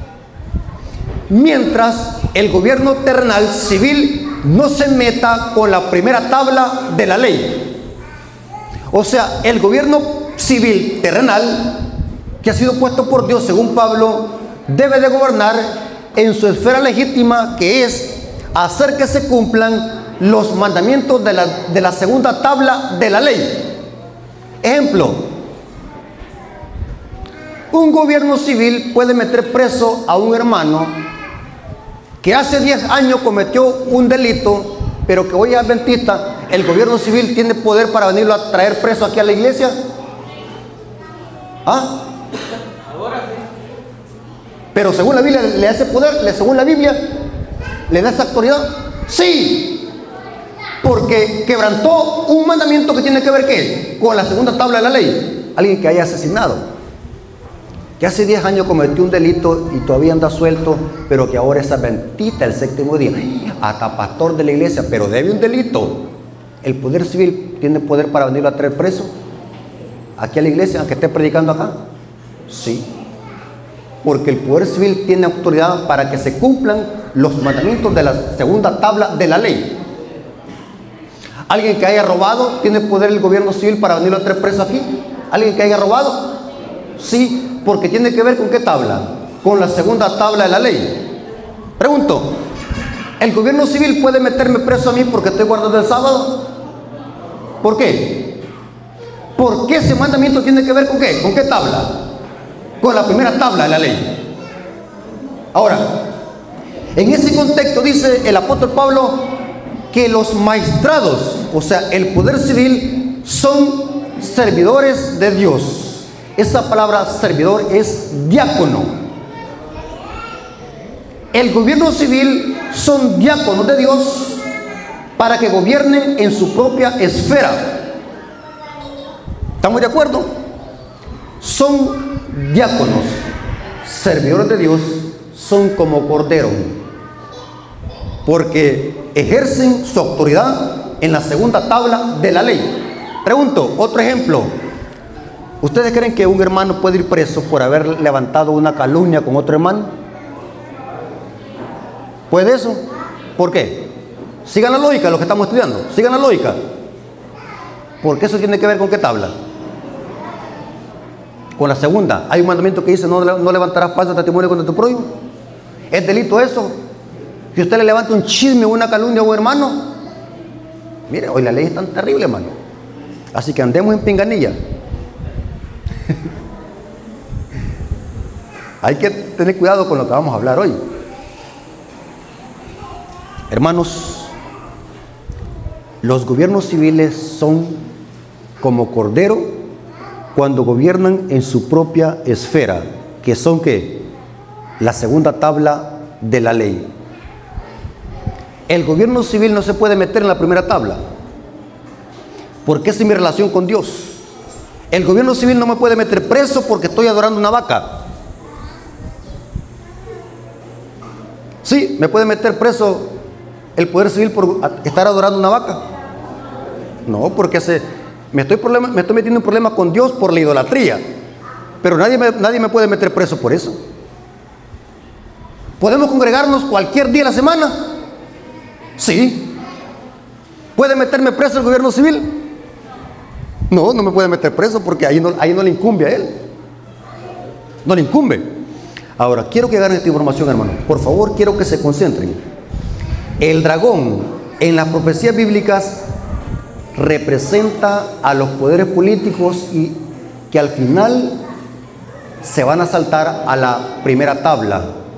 Mientras el gobierno terrenal civil no se meta con la primera tabla de la ley. O sea, el gobierno civil terrenal, que ha sido puesto por Dios según Pablo, debe de gobernar en su esfera legítima, que es hacer que se cumplan los mandamientos de la, de la segunda tabla de la ley. Ejemplo, un gobierno civil puede meter preso a un hermano que hace diez años cometió un delito, pero que hoy es adventista. ¿El gobierno civil tiene poder para venirlo a traer preso aquí a la iglesia? ¿Ah? Pero según la Biblia le da ese poder, según la Biblia le da esa autoridad. Sí, porque quebrantó un mandamiento que tiene que ver ¿qué? Con la segunda tabla de la ley. Alguien que haya asesinado, que hace diez años cometió un delito y todavía anda suelto, pero que ahora es adventista el séptimo día, hasta pastor de la iglesia, pero debe un delito. ¿El poder civil tiene poder para venirlo a traer preso aquí a la iglesia, aunque esté predicando acá? Sí. porque el poder civil tiene autoridad para que se cumplan los mandamientos de la segunda tabla de la ley. Alguien que haya robado, ¿tiene poder el gobierno civil para venirlo a traer preso aquí? ¿Alguien que haya robado? Sí, porque tiene que ver con qué tabla, con la segunda tabla de la ley. Pregunto, ¿el gobierno civil puede meterme preso a mí porque estoy guardando el sábado? ¿Por qué? ¿Por qué ese mandamiento tiene que ver con qué? ¿Con qué tabla? Con la primera tabla de la ley. Ahora, en ese contexto dice el apóstol Pablo que los magistrados, o sea, el poder civil, son servidores de Dios. Esa palabra servidor es diácono. El gobierno civil son diáconos de Dios para que gobiernen en su propia esfera. ¿Estamos de acuerdo? Son diáconos, servidores de Dios, son como cordero, porque ejercen su autoridad en la segunda tabla de la ley. Pregunto, otro ejemplo. ¿Ustedes creen que un hermano puede ir preso por haber levantado una calumnia con otro hermano? ¿Puede eso? ¿Por qué? Sigan la lógica, los que estamos estudiando. Sigan la lógica. Porque eso tiene que ver con qué tabla. Con la segunda. Hay un mandamiento que dice: no, no levantarás falso testimonio contra tu prójimo. ¿Es delito eso? Si usted le levanta un chisme o una calumnia a un hermano. Mire, hoy la ley es tan terrible, hermano. Así que andemos en pinganilla. Hay que tener cuidado con lo que vamos a hablar hoy. Hermanos, los gobiernos civiles son como cordero cuando gobiernan en su propia esfera, que son ¿qué? La segunda tabla de la ley. El gobierno civil no se puede meter en la primera tabla, porque esa es mi relación con Dios. El gobierno civil no me puede meter preso porque estoy adorando una vaca. Sí, me puede meter preso el poder civil por estar adorando una vaca. No, porque se, me, estoy problema, me estoy metiendo en problema con Dios por la idolatría. Pero nadie me, nadie me puede meter preso por eso. ¿Podemos congregarnos cualquier día de la semana? Sí. ¿Puede meterme preso el gobierno civil? No, no me puede meter preso porque ahí no, ahí no le incumbe a él. No le incumbe. Ahora, quiero que agarren esta información, hermano. Por favor, quiero que se concentren. El dragón en las profecías bíblicas representa a los poderes políticos y que al final se van a saltar a la primera tabla.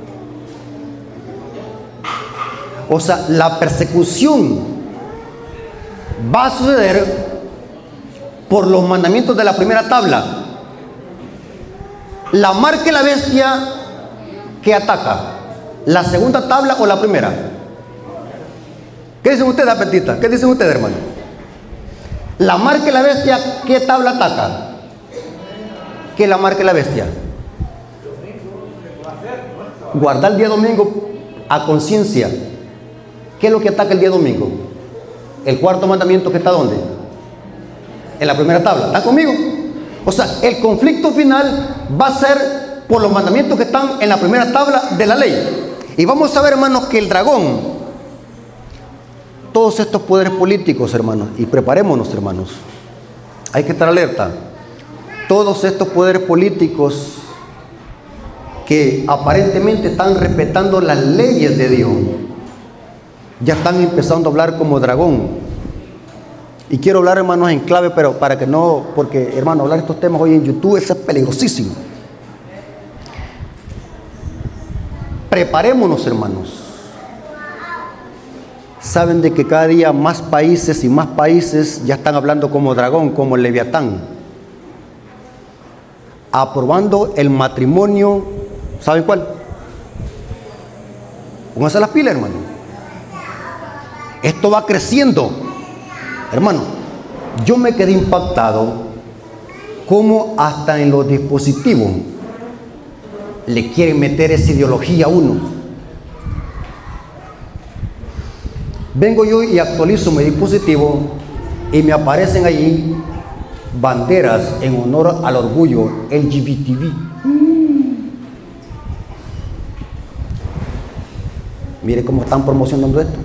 O sea, la persecución va a suceder por los mandamientos de la primera tabla. La marca de la bestia que ataca, ¿la segunda tabla o la primera? ¿Qué dicen ustedes, apetita? ¿Qué dicen ustedes, hermano? La marca de la bestia, ¿qué tabla ataca? ¿Qué es la marca de la bestia? Guardar el día domingo a conciencia. ¿Qué es lo que ataca el día domingo? El cuarto mandamiento, que está ¿dónde? En la primera tabla. ¿Están conmigo? O sea, el conflicto final va a ser por los mandamientos que están en la primera tabla de la ley. Y vamos a ver, hermanos, que el dragón, todos estos poderes políticos, hermanos, y preparémonos, hermanos, hay que estar alerta. Todos estos poderes políticos que aparentemente están respetando las leyes de Dios, ya están empezando a hablar como dragón. Y quiero hablar, hermanos, en clave, pero para que no, porque, hermano, hablar estos temas hoy en YouTube eso es peligrosísimo. Preparémonos, hermanos. Saben de que cada día más países y más países ya están hablando como dragón, como el Leviatán, aprobando el matrimonio. ¿Saben cuál? Pónganse las pilas, hermano. Esto va creciendo. Hermano, yo me quedé impactado cómo hasta en los dispositivos le quieren meter esa ideología a uno. Vengo yo y actualizo mi dispositivo y me aparecen allí banderas en honor al orgullo L G B T. Mire cómo están promocionando esto.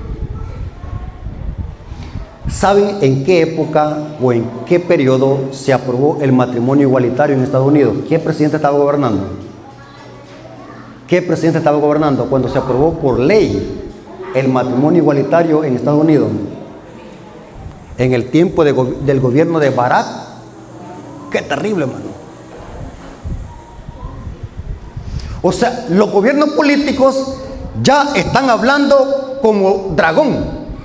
¿Saben en qué época o en qué periodo se aprobó el matrimonio igualitario en Estados Unidos? ¿Qué presidente estaba gobernando? ¿Qué presidente estaba gobernando cuando se aprobó por ley el matrimonio igualitario en Estados Unidos? En el tiempo de, del gobierno de Barack. ¡Qué terrible, hermano! O sea, los gobiernos políticos ya están hablando como dragón.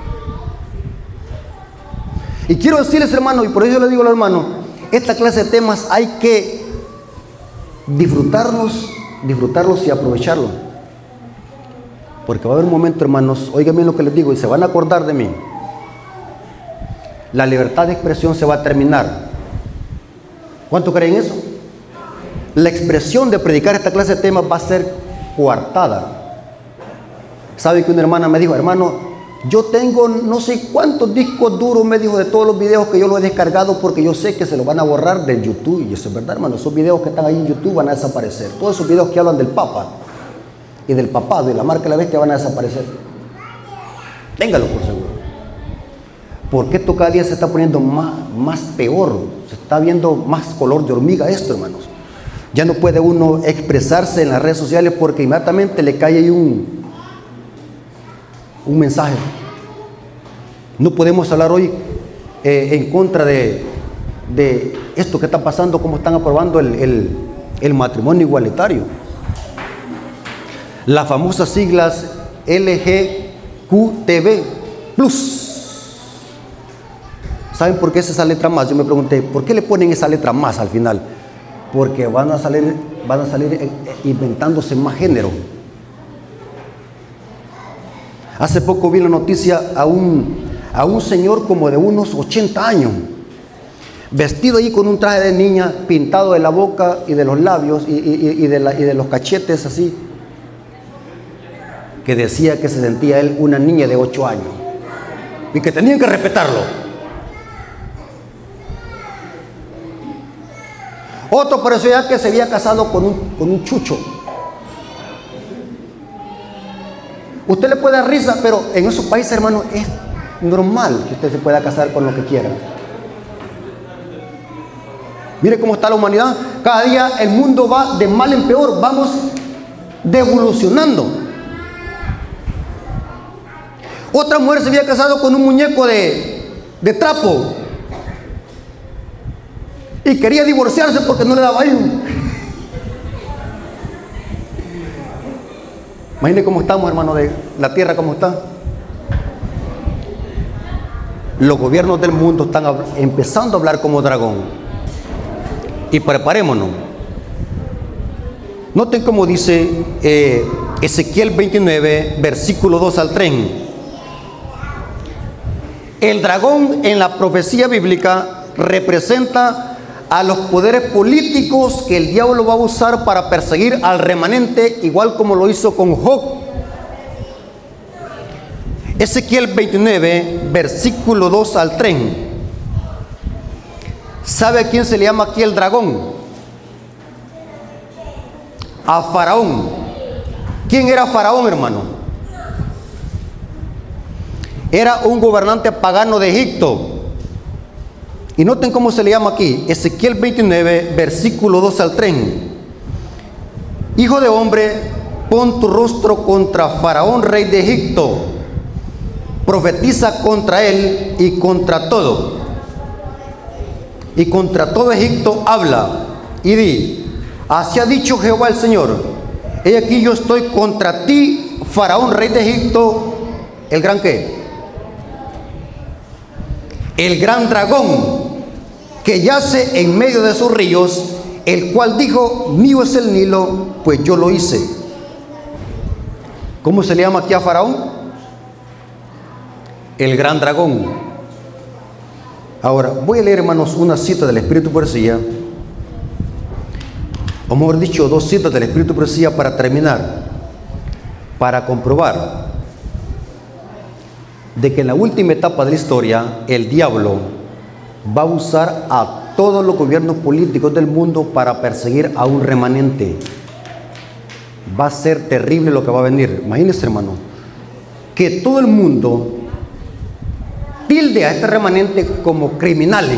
Y quiero decirles, hermano, y por eso yo le digo a los hermanos, esta clase de temas hay que disfrutarlos, disfrutarlos y aprovecharlos. Porque va a haber un momento, hermanos, oigan bien lo que les digo y se van a acordar de mí. La libertad de expresión se va a terminar. ¿Cuánto creen eso? La expresión de predicar esta clase de temas va a ser coartada. ¿Sabe que una hermana me dijo, hermano, yo tengo no sé cuántos discos duros, me dijo, de todos los videos que yo lo he descargado porque yo sé que se los van a borrar del YouTube? Y eso es verdad, hermano, esos videos que están ahí en YouTube van a desaparecer. Todos esos videos que hablan del Papa y del papado y la marca de la bestia van a desaparecer. Téngalo por seguro. Porque esto cada día se está poniendo más, más peor. Se está viendo más color de hormiga esto, hermanos. Ya no puede uno expresarse en las redes sociales porque inmediatamente le cae ahí un, un mensaje. No podemos hablar hoy eh, en contra de, de esto que está pasando, cómo están aprobando el, el, el matrimonio igualitario. Las famosas siglas L G Q T B plus. ¿Saben por qué es esa letra más? Yo me pregunté, ¿por qué le ponen esa letra más al final? Porque van a salir, van a salir inventándose más género. Hace poco vi la noticia a un, a un señor como de unos ochenta años, vestido ahí con un traje de niña, pintado de la boca y de los labios y, y, y, de, la, y de los cachetes así, que decía que se sentía él una niña de ocho años y que tenían que respetarlo. Otro pareció ya que se había casado con un, con un chucho. Usted le puede dar risa, pero en esos países, hermano, es normal que usted se pueda casar con lo que quiera. Mire cómo está la humanidad. Cada día el mundo va de mal en peor. Vamos devolucionando. Otra mujer se había casado con un muñeco de, de trapo y quería divorciarse porque no le daba hijo. Imagine cómo estamos, hermano, de la tierra, cómo está. Los gobiernos del mundo están empezando a hablar como dragón. Y preparémonos. Noten cómo dice eh, Ezequiel veintinueve, versículo dos al tres. El dragón en la profecía bíblica representa a los poderes políticos que el diablo va a usar para perseguir al remanente, igual como lo hizo con Job. Ezequiel veintinueve, versículo dos al tres. ¿Sabe a quién se le llama aquí el dragón? A Faraón. ¿Quién era Faraón, hermano? Era un gobernante pagano de Egipto. Y noten cómo se le llama aquí, Ezequiel veintinueve, versículo dos al tres. Hijo de hombre, pon tu rostro contra Faraón, rey de Egipto. Profetiza contra él y contra todo. Y contra todo Egipto habla. Y di, así ha dicho Jehová el Señor. He aquí yo estoy contra ti, Faraón, rey de Egipto. ¿El gran qué? El gran dragón que yace en medio de sus ríos, el cual dijo, mío es el Nilo, pues yo lo hice. ¿Cómo se le llama aquí a Faraón? El gran dragón. Ahora, voy a leer, hermanos, una cita del Espíritu Profecía, o mejor dicho, dos citas del Espíritu Profecía para terminar, para comprobar de que en la última etapa de la historia el diablo va a usar a todos los gobiernos políticos del mundo para perseguir a un remanente. va a ser terrible lo que va a venir. Imagínense, hermano, que todo el mundo tilde a este remanente como criminales,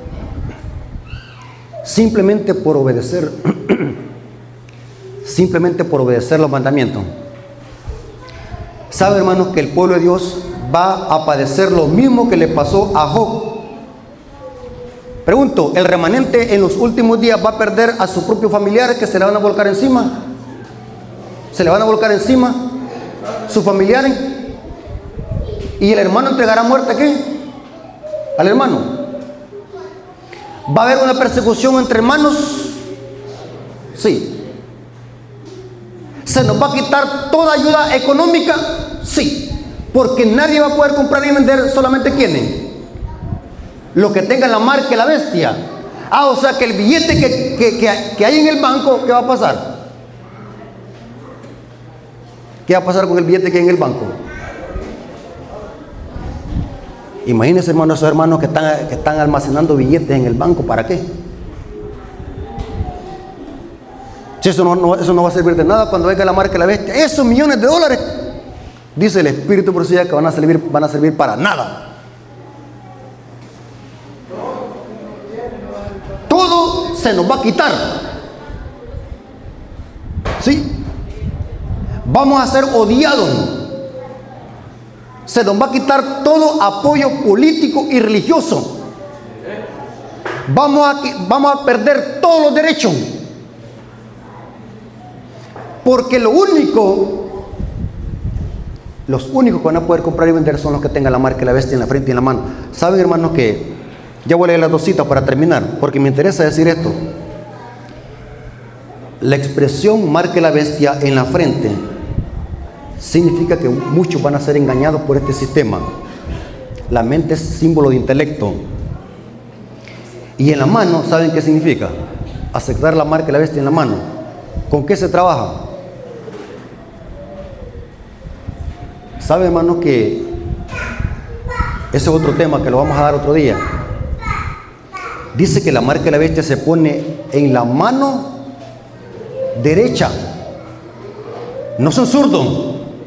simplemente por obedecer, simplemente por obedecer los mandamientos. ¿Sabe, hermanos, que el pueblo de Dios va a padecer lo mismo que le pasó a Job? Pregunto, ¿el remanente en los últimos días va a perder a sus propios familiares que se le van a volcar encima? ¿Se le van a volcar encima sus familiares? ¿Y el hermano entregará muerte a qué? Al hermano. ¿Va a haber una persecución entre hermanos? Sí. ¿Se nos va a quitar toda ayuda económica? Sí. Porque nadie va a poder comprar y vender, solamente ¿quiénes? Lo que tenga la marca de la bestia. Ah, o sea que el billete que, que, que, que hay en el banco, ¿qué va a pasar? ¿Qué va a pasar con el billete que hay en el banco? Imagínense, hermanos, esos hermanos que están, que están almacenando billetes en el banco. ¿Para qué? Si eso no, no, eso no va a servir de nada cuando venga la marca de la bestia. Esos millones de dólares, dice el Espíritu por sí, que van a servir, van a servir para nada. Todo se nos va a quitar. ¿Sí? Vamos a ser odiados. Se nos va a quitar todo apoyo político y religioso. Vamos a, vamos a perder todos los derechos. Porque lo único, los únicos que van a poder comprar y vender son los que tengan la marca de la bestia en la frente y en la mano. ¿Saben, hermanos, que ya voy a leer las dos citas para terminar? Porque me interesa decir esto. La expresión marca de la bestia en la frente significa que muchos van a ser engañados por este sistema. La mente es símbolo de intelecto. Y en la mano, ¿saben qué significa? Aceptar la marca de la bestia en la mano. ¿Con qué se trabaja? ¿Sabe, hermano, que ese es otro tema que lo vamos a dar otro día? Dice que la marca de la bestia se pone en la mano derecha. No son zurdos.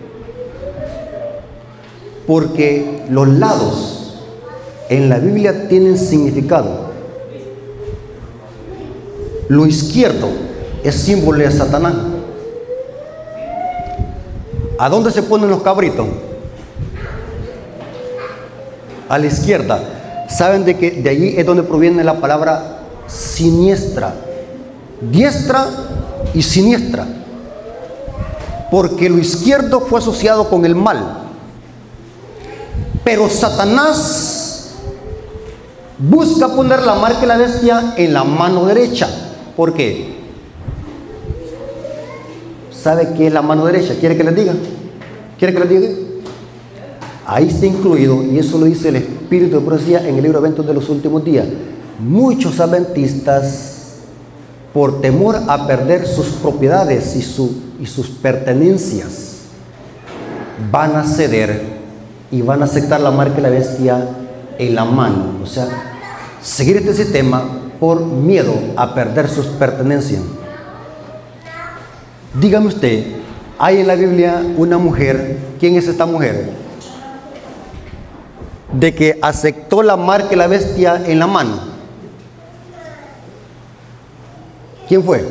Porque los lados en la Biblia tienen significado. Lo izquierdo es símbolo de Satanás. ¿A dónde se ponen los cabritos? A la izquierda. ¿Saben de que de allí es donde proviene la palabra siniestra? Diestra y siniestra. Porque lo izquierdo fue asociado con el mal. Pero Satanás busca poner la marca de la bestia en la mano derecha. ¿Por qué? ¿Sabe qué es la mano derecha? ¿Quiere que les diga? ¿Quiere que les diga? Ahí está incluido, y eso lo dice el Espíritu de Profecía en el libro de Eventos de los Últimos Días. Muchos adventistas, por temor a perder sus propiedades y, su, y sus pertenencias, van a ceder y van a aceptar la marca de la bestia en la mano. O sea, seguir este sistema por miedo a perder sus pertenencias. Dígame usted, hay en la Biblia una mujer, ¿quién es esta mujer? De que aceptó la marca de la bestia en la mano. ¿Quién fue?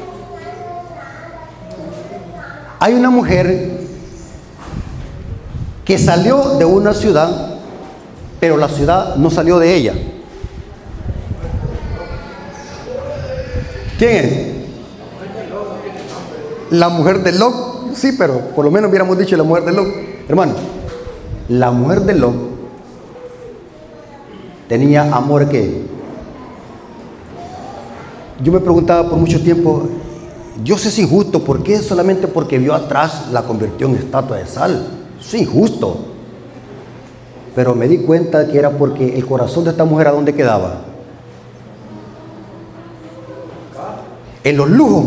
Hay una mujer que salió de una ciudad, pero la ciudad no salió de ella. ¿Quién es? La mujer de Lot. Sí, pero por lo menos hubiéramos dicho la mujer de Lot. Hermano, la mujer de Lot tenía amor que yo me preguntaba por mucho tiempo, yo sé si es injusto, ¿por qué solamente porque vio atrás la convirtió en estatua de sal? Es injusto. Pero me di cuenta que era porque el corazón de esta mujer, ¿a dónde quedaba? En los lujos.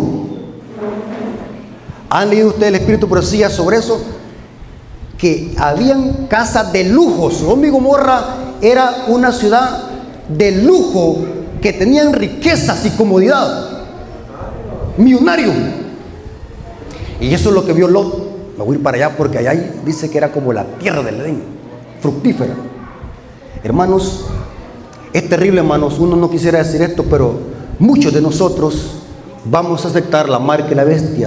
¿Han leído ustedes el Espíritu de Profecía sobre eso? Que habían casas de lujo. Sodoma y Gomorra era una ciudad de lujo, que tenían riquezas y comodidad. Millonario. Y eso es lo que vio Lot. Me voy a ir para allá porque allá dice que era como la tierra del Edén, fructífera. Hermanos, es terrible, hermanos, uno no quisiera decir esto, pero muchos de nosotros vamos a aceptar la marca de la bestia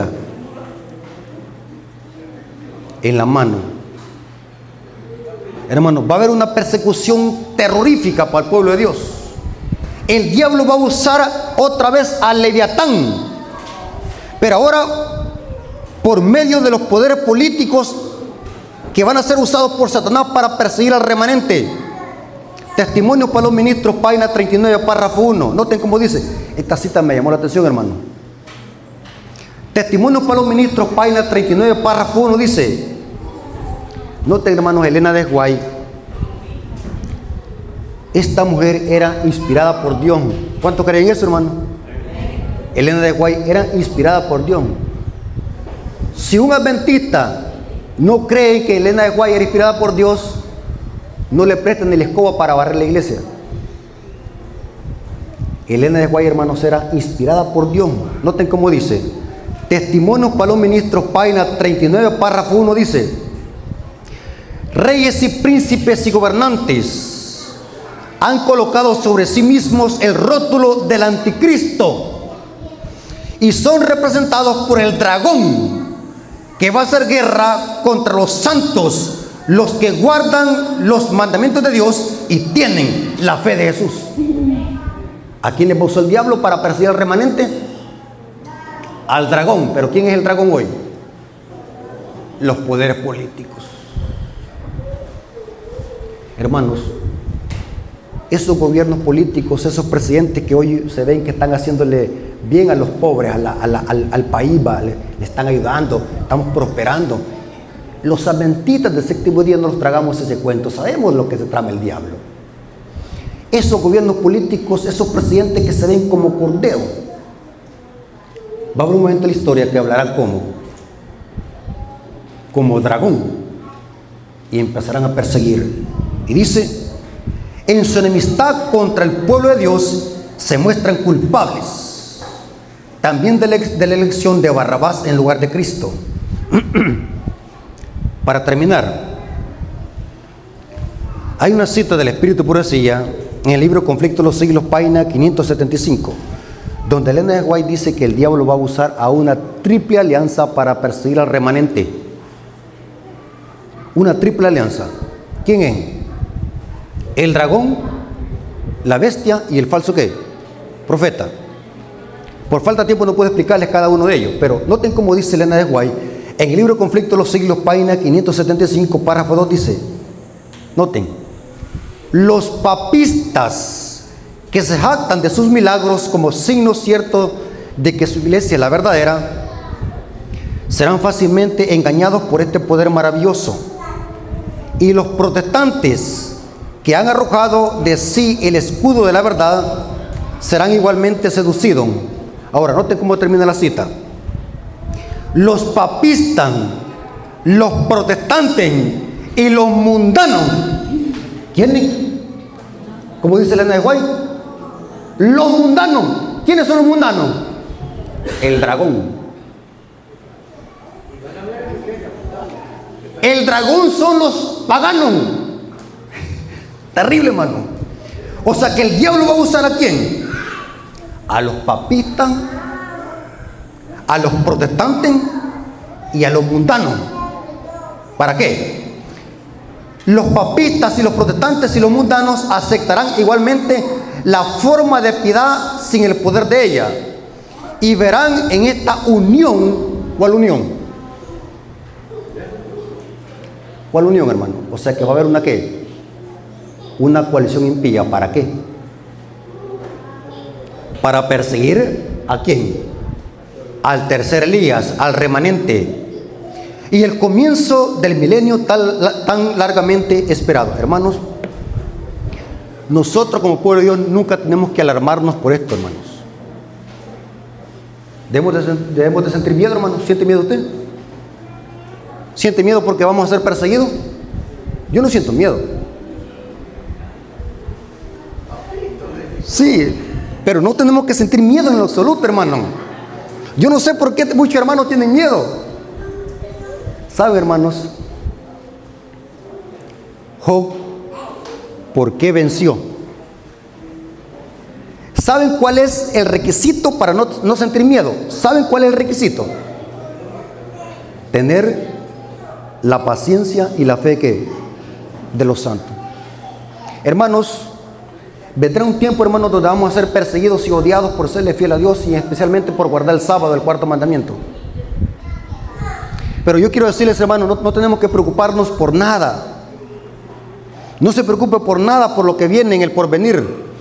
en la mano. Hermanos, va a haber una persecución terrorífica para el pueblo de Dios. El diablo va a usar otra vez al Leviatán, pero ahora por medio de los poderes políticos que van a ser usados por Satanás para perseguir al remanente. Testimonios para los ministros, página treinta y nueve, párrafo uno. Noten cómo dice. Esta cita me llamó la atención, hermano. Testimonios para los ministros, página treinta y nueve, párrafo uno, dice. Noten, hermanos, Elena de White. Esta mujer era inspirada por Dios. ¿Cuánto creen eso, hermano? Elena de White era inspirada por Dios. Si un adventista no cree que Elena de White era inspirada por Dios, no le prestan ni la escoba para barrer la iglesia. Elena de White, hermanos, era inspirada por Dios. Noten cómo dice. Testimonios para los ministros, página treinta y nueve, párrafo uno, dice: reyes y príncipes y gobernantes han colocado sobre sí mismos el rótulo del anticristo y son representados por el dragón, que va a hacer guerra contra los santos, los que guardan los mandamientos de Dios y tienen la fe de Jesús. ¿A quién le puso el diablo para perseguir al remanente? Al dragón. ¿Pero quién es el dragón hoy? Los poderes políticos. Hermanos, esos gobiernos políticos, esos presidentes que hoy se ven que están haciéndole bien a los pobres, a la, a la, al, al país, va, le, le están ayudando, estamos prosperando. Los adventistas del séptimo día no nos tragamos ese cuento, sabemos lo que se trama el diablo. Esos gobiernos políticos, esos presidentes que se ven como cordero, va a haber un momento en la historia que hablarán como como dragón y empezarán a perseguir. Y dice: en su enemistad contra el pueblo de Dios se muestran culpables también de la, de la elección de Barrabás en lugar de Cristo. Para terminar, hay una cita del Espíritu Profecía en el libro Conflicto de los Siglos, página quinientos setenta y cinco, donde Elena de White dice que el diablo va a usar a una triple alianza para perseguir al remanente. Una triple alianza. ¿Quién es? El dragón, la bestia y el falso ¿qué? Profeta. Por falta de tiempo no puedo explicarles cada uno de ellos, pero noten cómo dice Elena de White en el libro Conflicto de los Siglos, página quinientos setenta y cinco, párrafo dos, dice, noten: los papistas que se jactan de sus milagros como signo cierto de que su iglesia es la verdadera, serán fácilmente engañados por este poder maravilloso. Y los protestantes que han arrojado de sí el escudo de la verdad serán igualmente seducidos. Ahora, noten cómo termina la cita. Los papistas, los protestantes y los mundanos, ¿quiénes? Como dice Elena de White, los mundanos. ¿Quiénes son los mundanos? El dragón. El dragón son los paganos. Terrible, hermano. O sea que el diablo va a usar ¿a quién? A los papistas, a los protestantes y a los mundanos. ¿Para qué? Los papistas y los protestantes y los mundanos aceptarán igualmente la forma de piedad sin el poder de ella y verán en esta unión. ¿Cuál unión? ¿Cuál unión, hermano? O sea que va a haber una ¿qué? Una coalición impía. ¿Para qué? Para perseguir ¿a quién? Al tercer Elías, al remanente, y el comienzo del milenio tan, tan largamente esperado. Hermanos, nosotros como pueblo de Dios nunca tenemos que alarmarnos por esto, hermanos. Debemos de, debemos de sentir miedo, hermanos. ¿Siente miedo usted? ¿Siente miedo porque vamos a ser perseguidos? Yo no siento miedo. Sí, pero no tenemos que sentir miedo en lo absoluto, hermano. Yo no sé por qué muchos hermanos tienen miedo. ¿Saben, hermanos? Job, ¿por qué venció? ¿Saben cuál es el requisito para no, no sentir miedo? ¿Saben cuál es el requisito? Tener la paciencia y la fe que de los santos. Hermanos, vendrá un tiempo, hermanos, donde vamos a ser perseguidos y odiados por serle fiel a Dios y especialmente por guardar el sábado, el cuarto mandamiento. Pero yo quiero decirles, hermanos, no, no tenemos que preocuparnos por nada. No se preocupe por nada por lo que viene en el porvenir.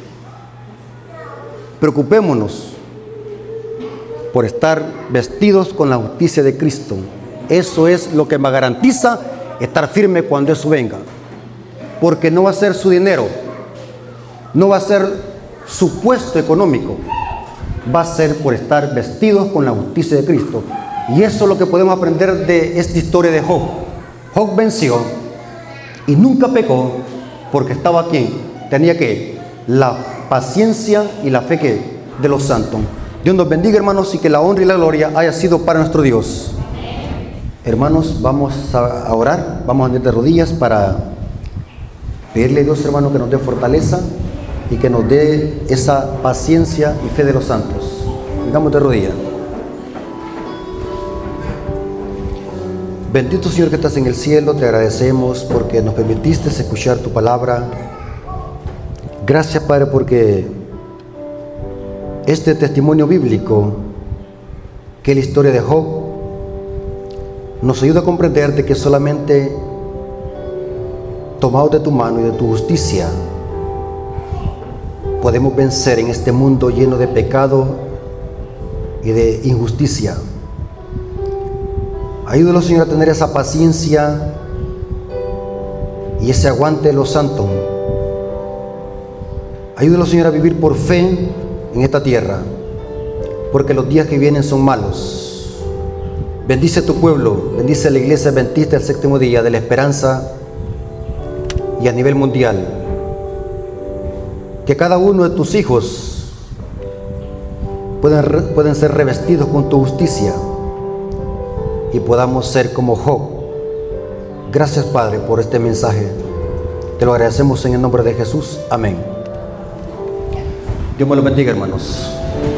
Preocupémonos por estar vestidos con la justicia de Cristo. Eso es lo que me garantiza estar firme cuando eso venga. Porque no va a ser su dinero, no va a ser su puesto económico, va a ser por estar vestidos con la justicia de Cristo. Y eso es lo que podemos aprender de esta historia de Job. Job venció y nunca pecó porque estaba aquí. Tenía que la paciencia y la fe que de los santos. Dios nos bendiga, hermanos, y que la honra y la gloria haya sido para nuestro Dios. Hermanos, vamos a orar, vamos a ir de rodillas para pedirle a Dios, hermano, que nos dé fortaleza y que nos dé esa paciencia y fe de los santos. Digamos de rodillas. Bendito Señor que estás en el cielo, te agradecemos porque nos permitiste escuchar tu palabra. Gracias, Padre, porque este testimonio bíblico, que es la historia de Job, nos ayuda a comprender de que solamente tomados de tu mano y de tu justicia podemos vencer en este mundo lleno de pecado y de injusticia. Ayúdanos, Señor, a tener esa paciencia y ese aguante de los santos. Ayúdanos, Señor, a vivir por fe en esta tierra, porque los días que vienen son malos. Bendice a tu pueblo, bendice a la iglesia adventista del séptimo día de la esperanza y a nivel mundial. Que cada uno de tus hijos puedan, pueden ser revestidos con tu justicia y podamos ser como Job. Gracias, Padre, por este mensaje. Te lo agradecemos en el nombre de Jesús. Amén. Dios me lo bendiga, hermanos.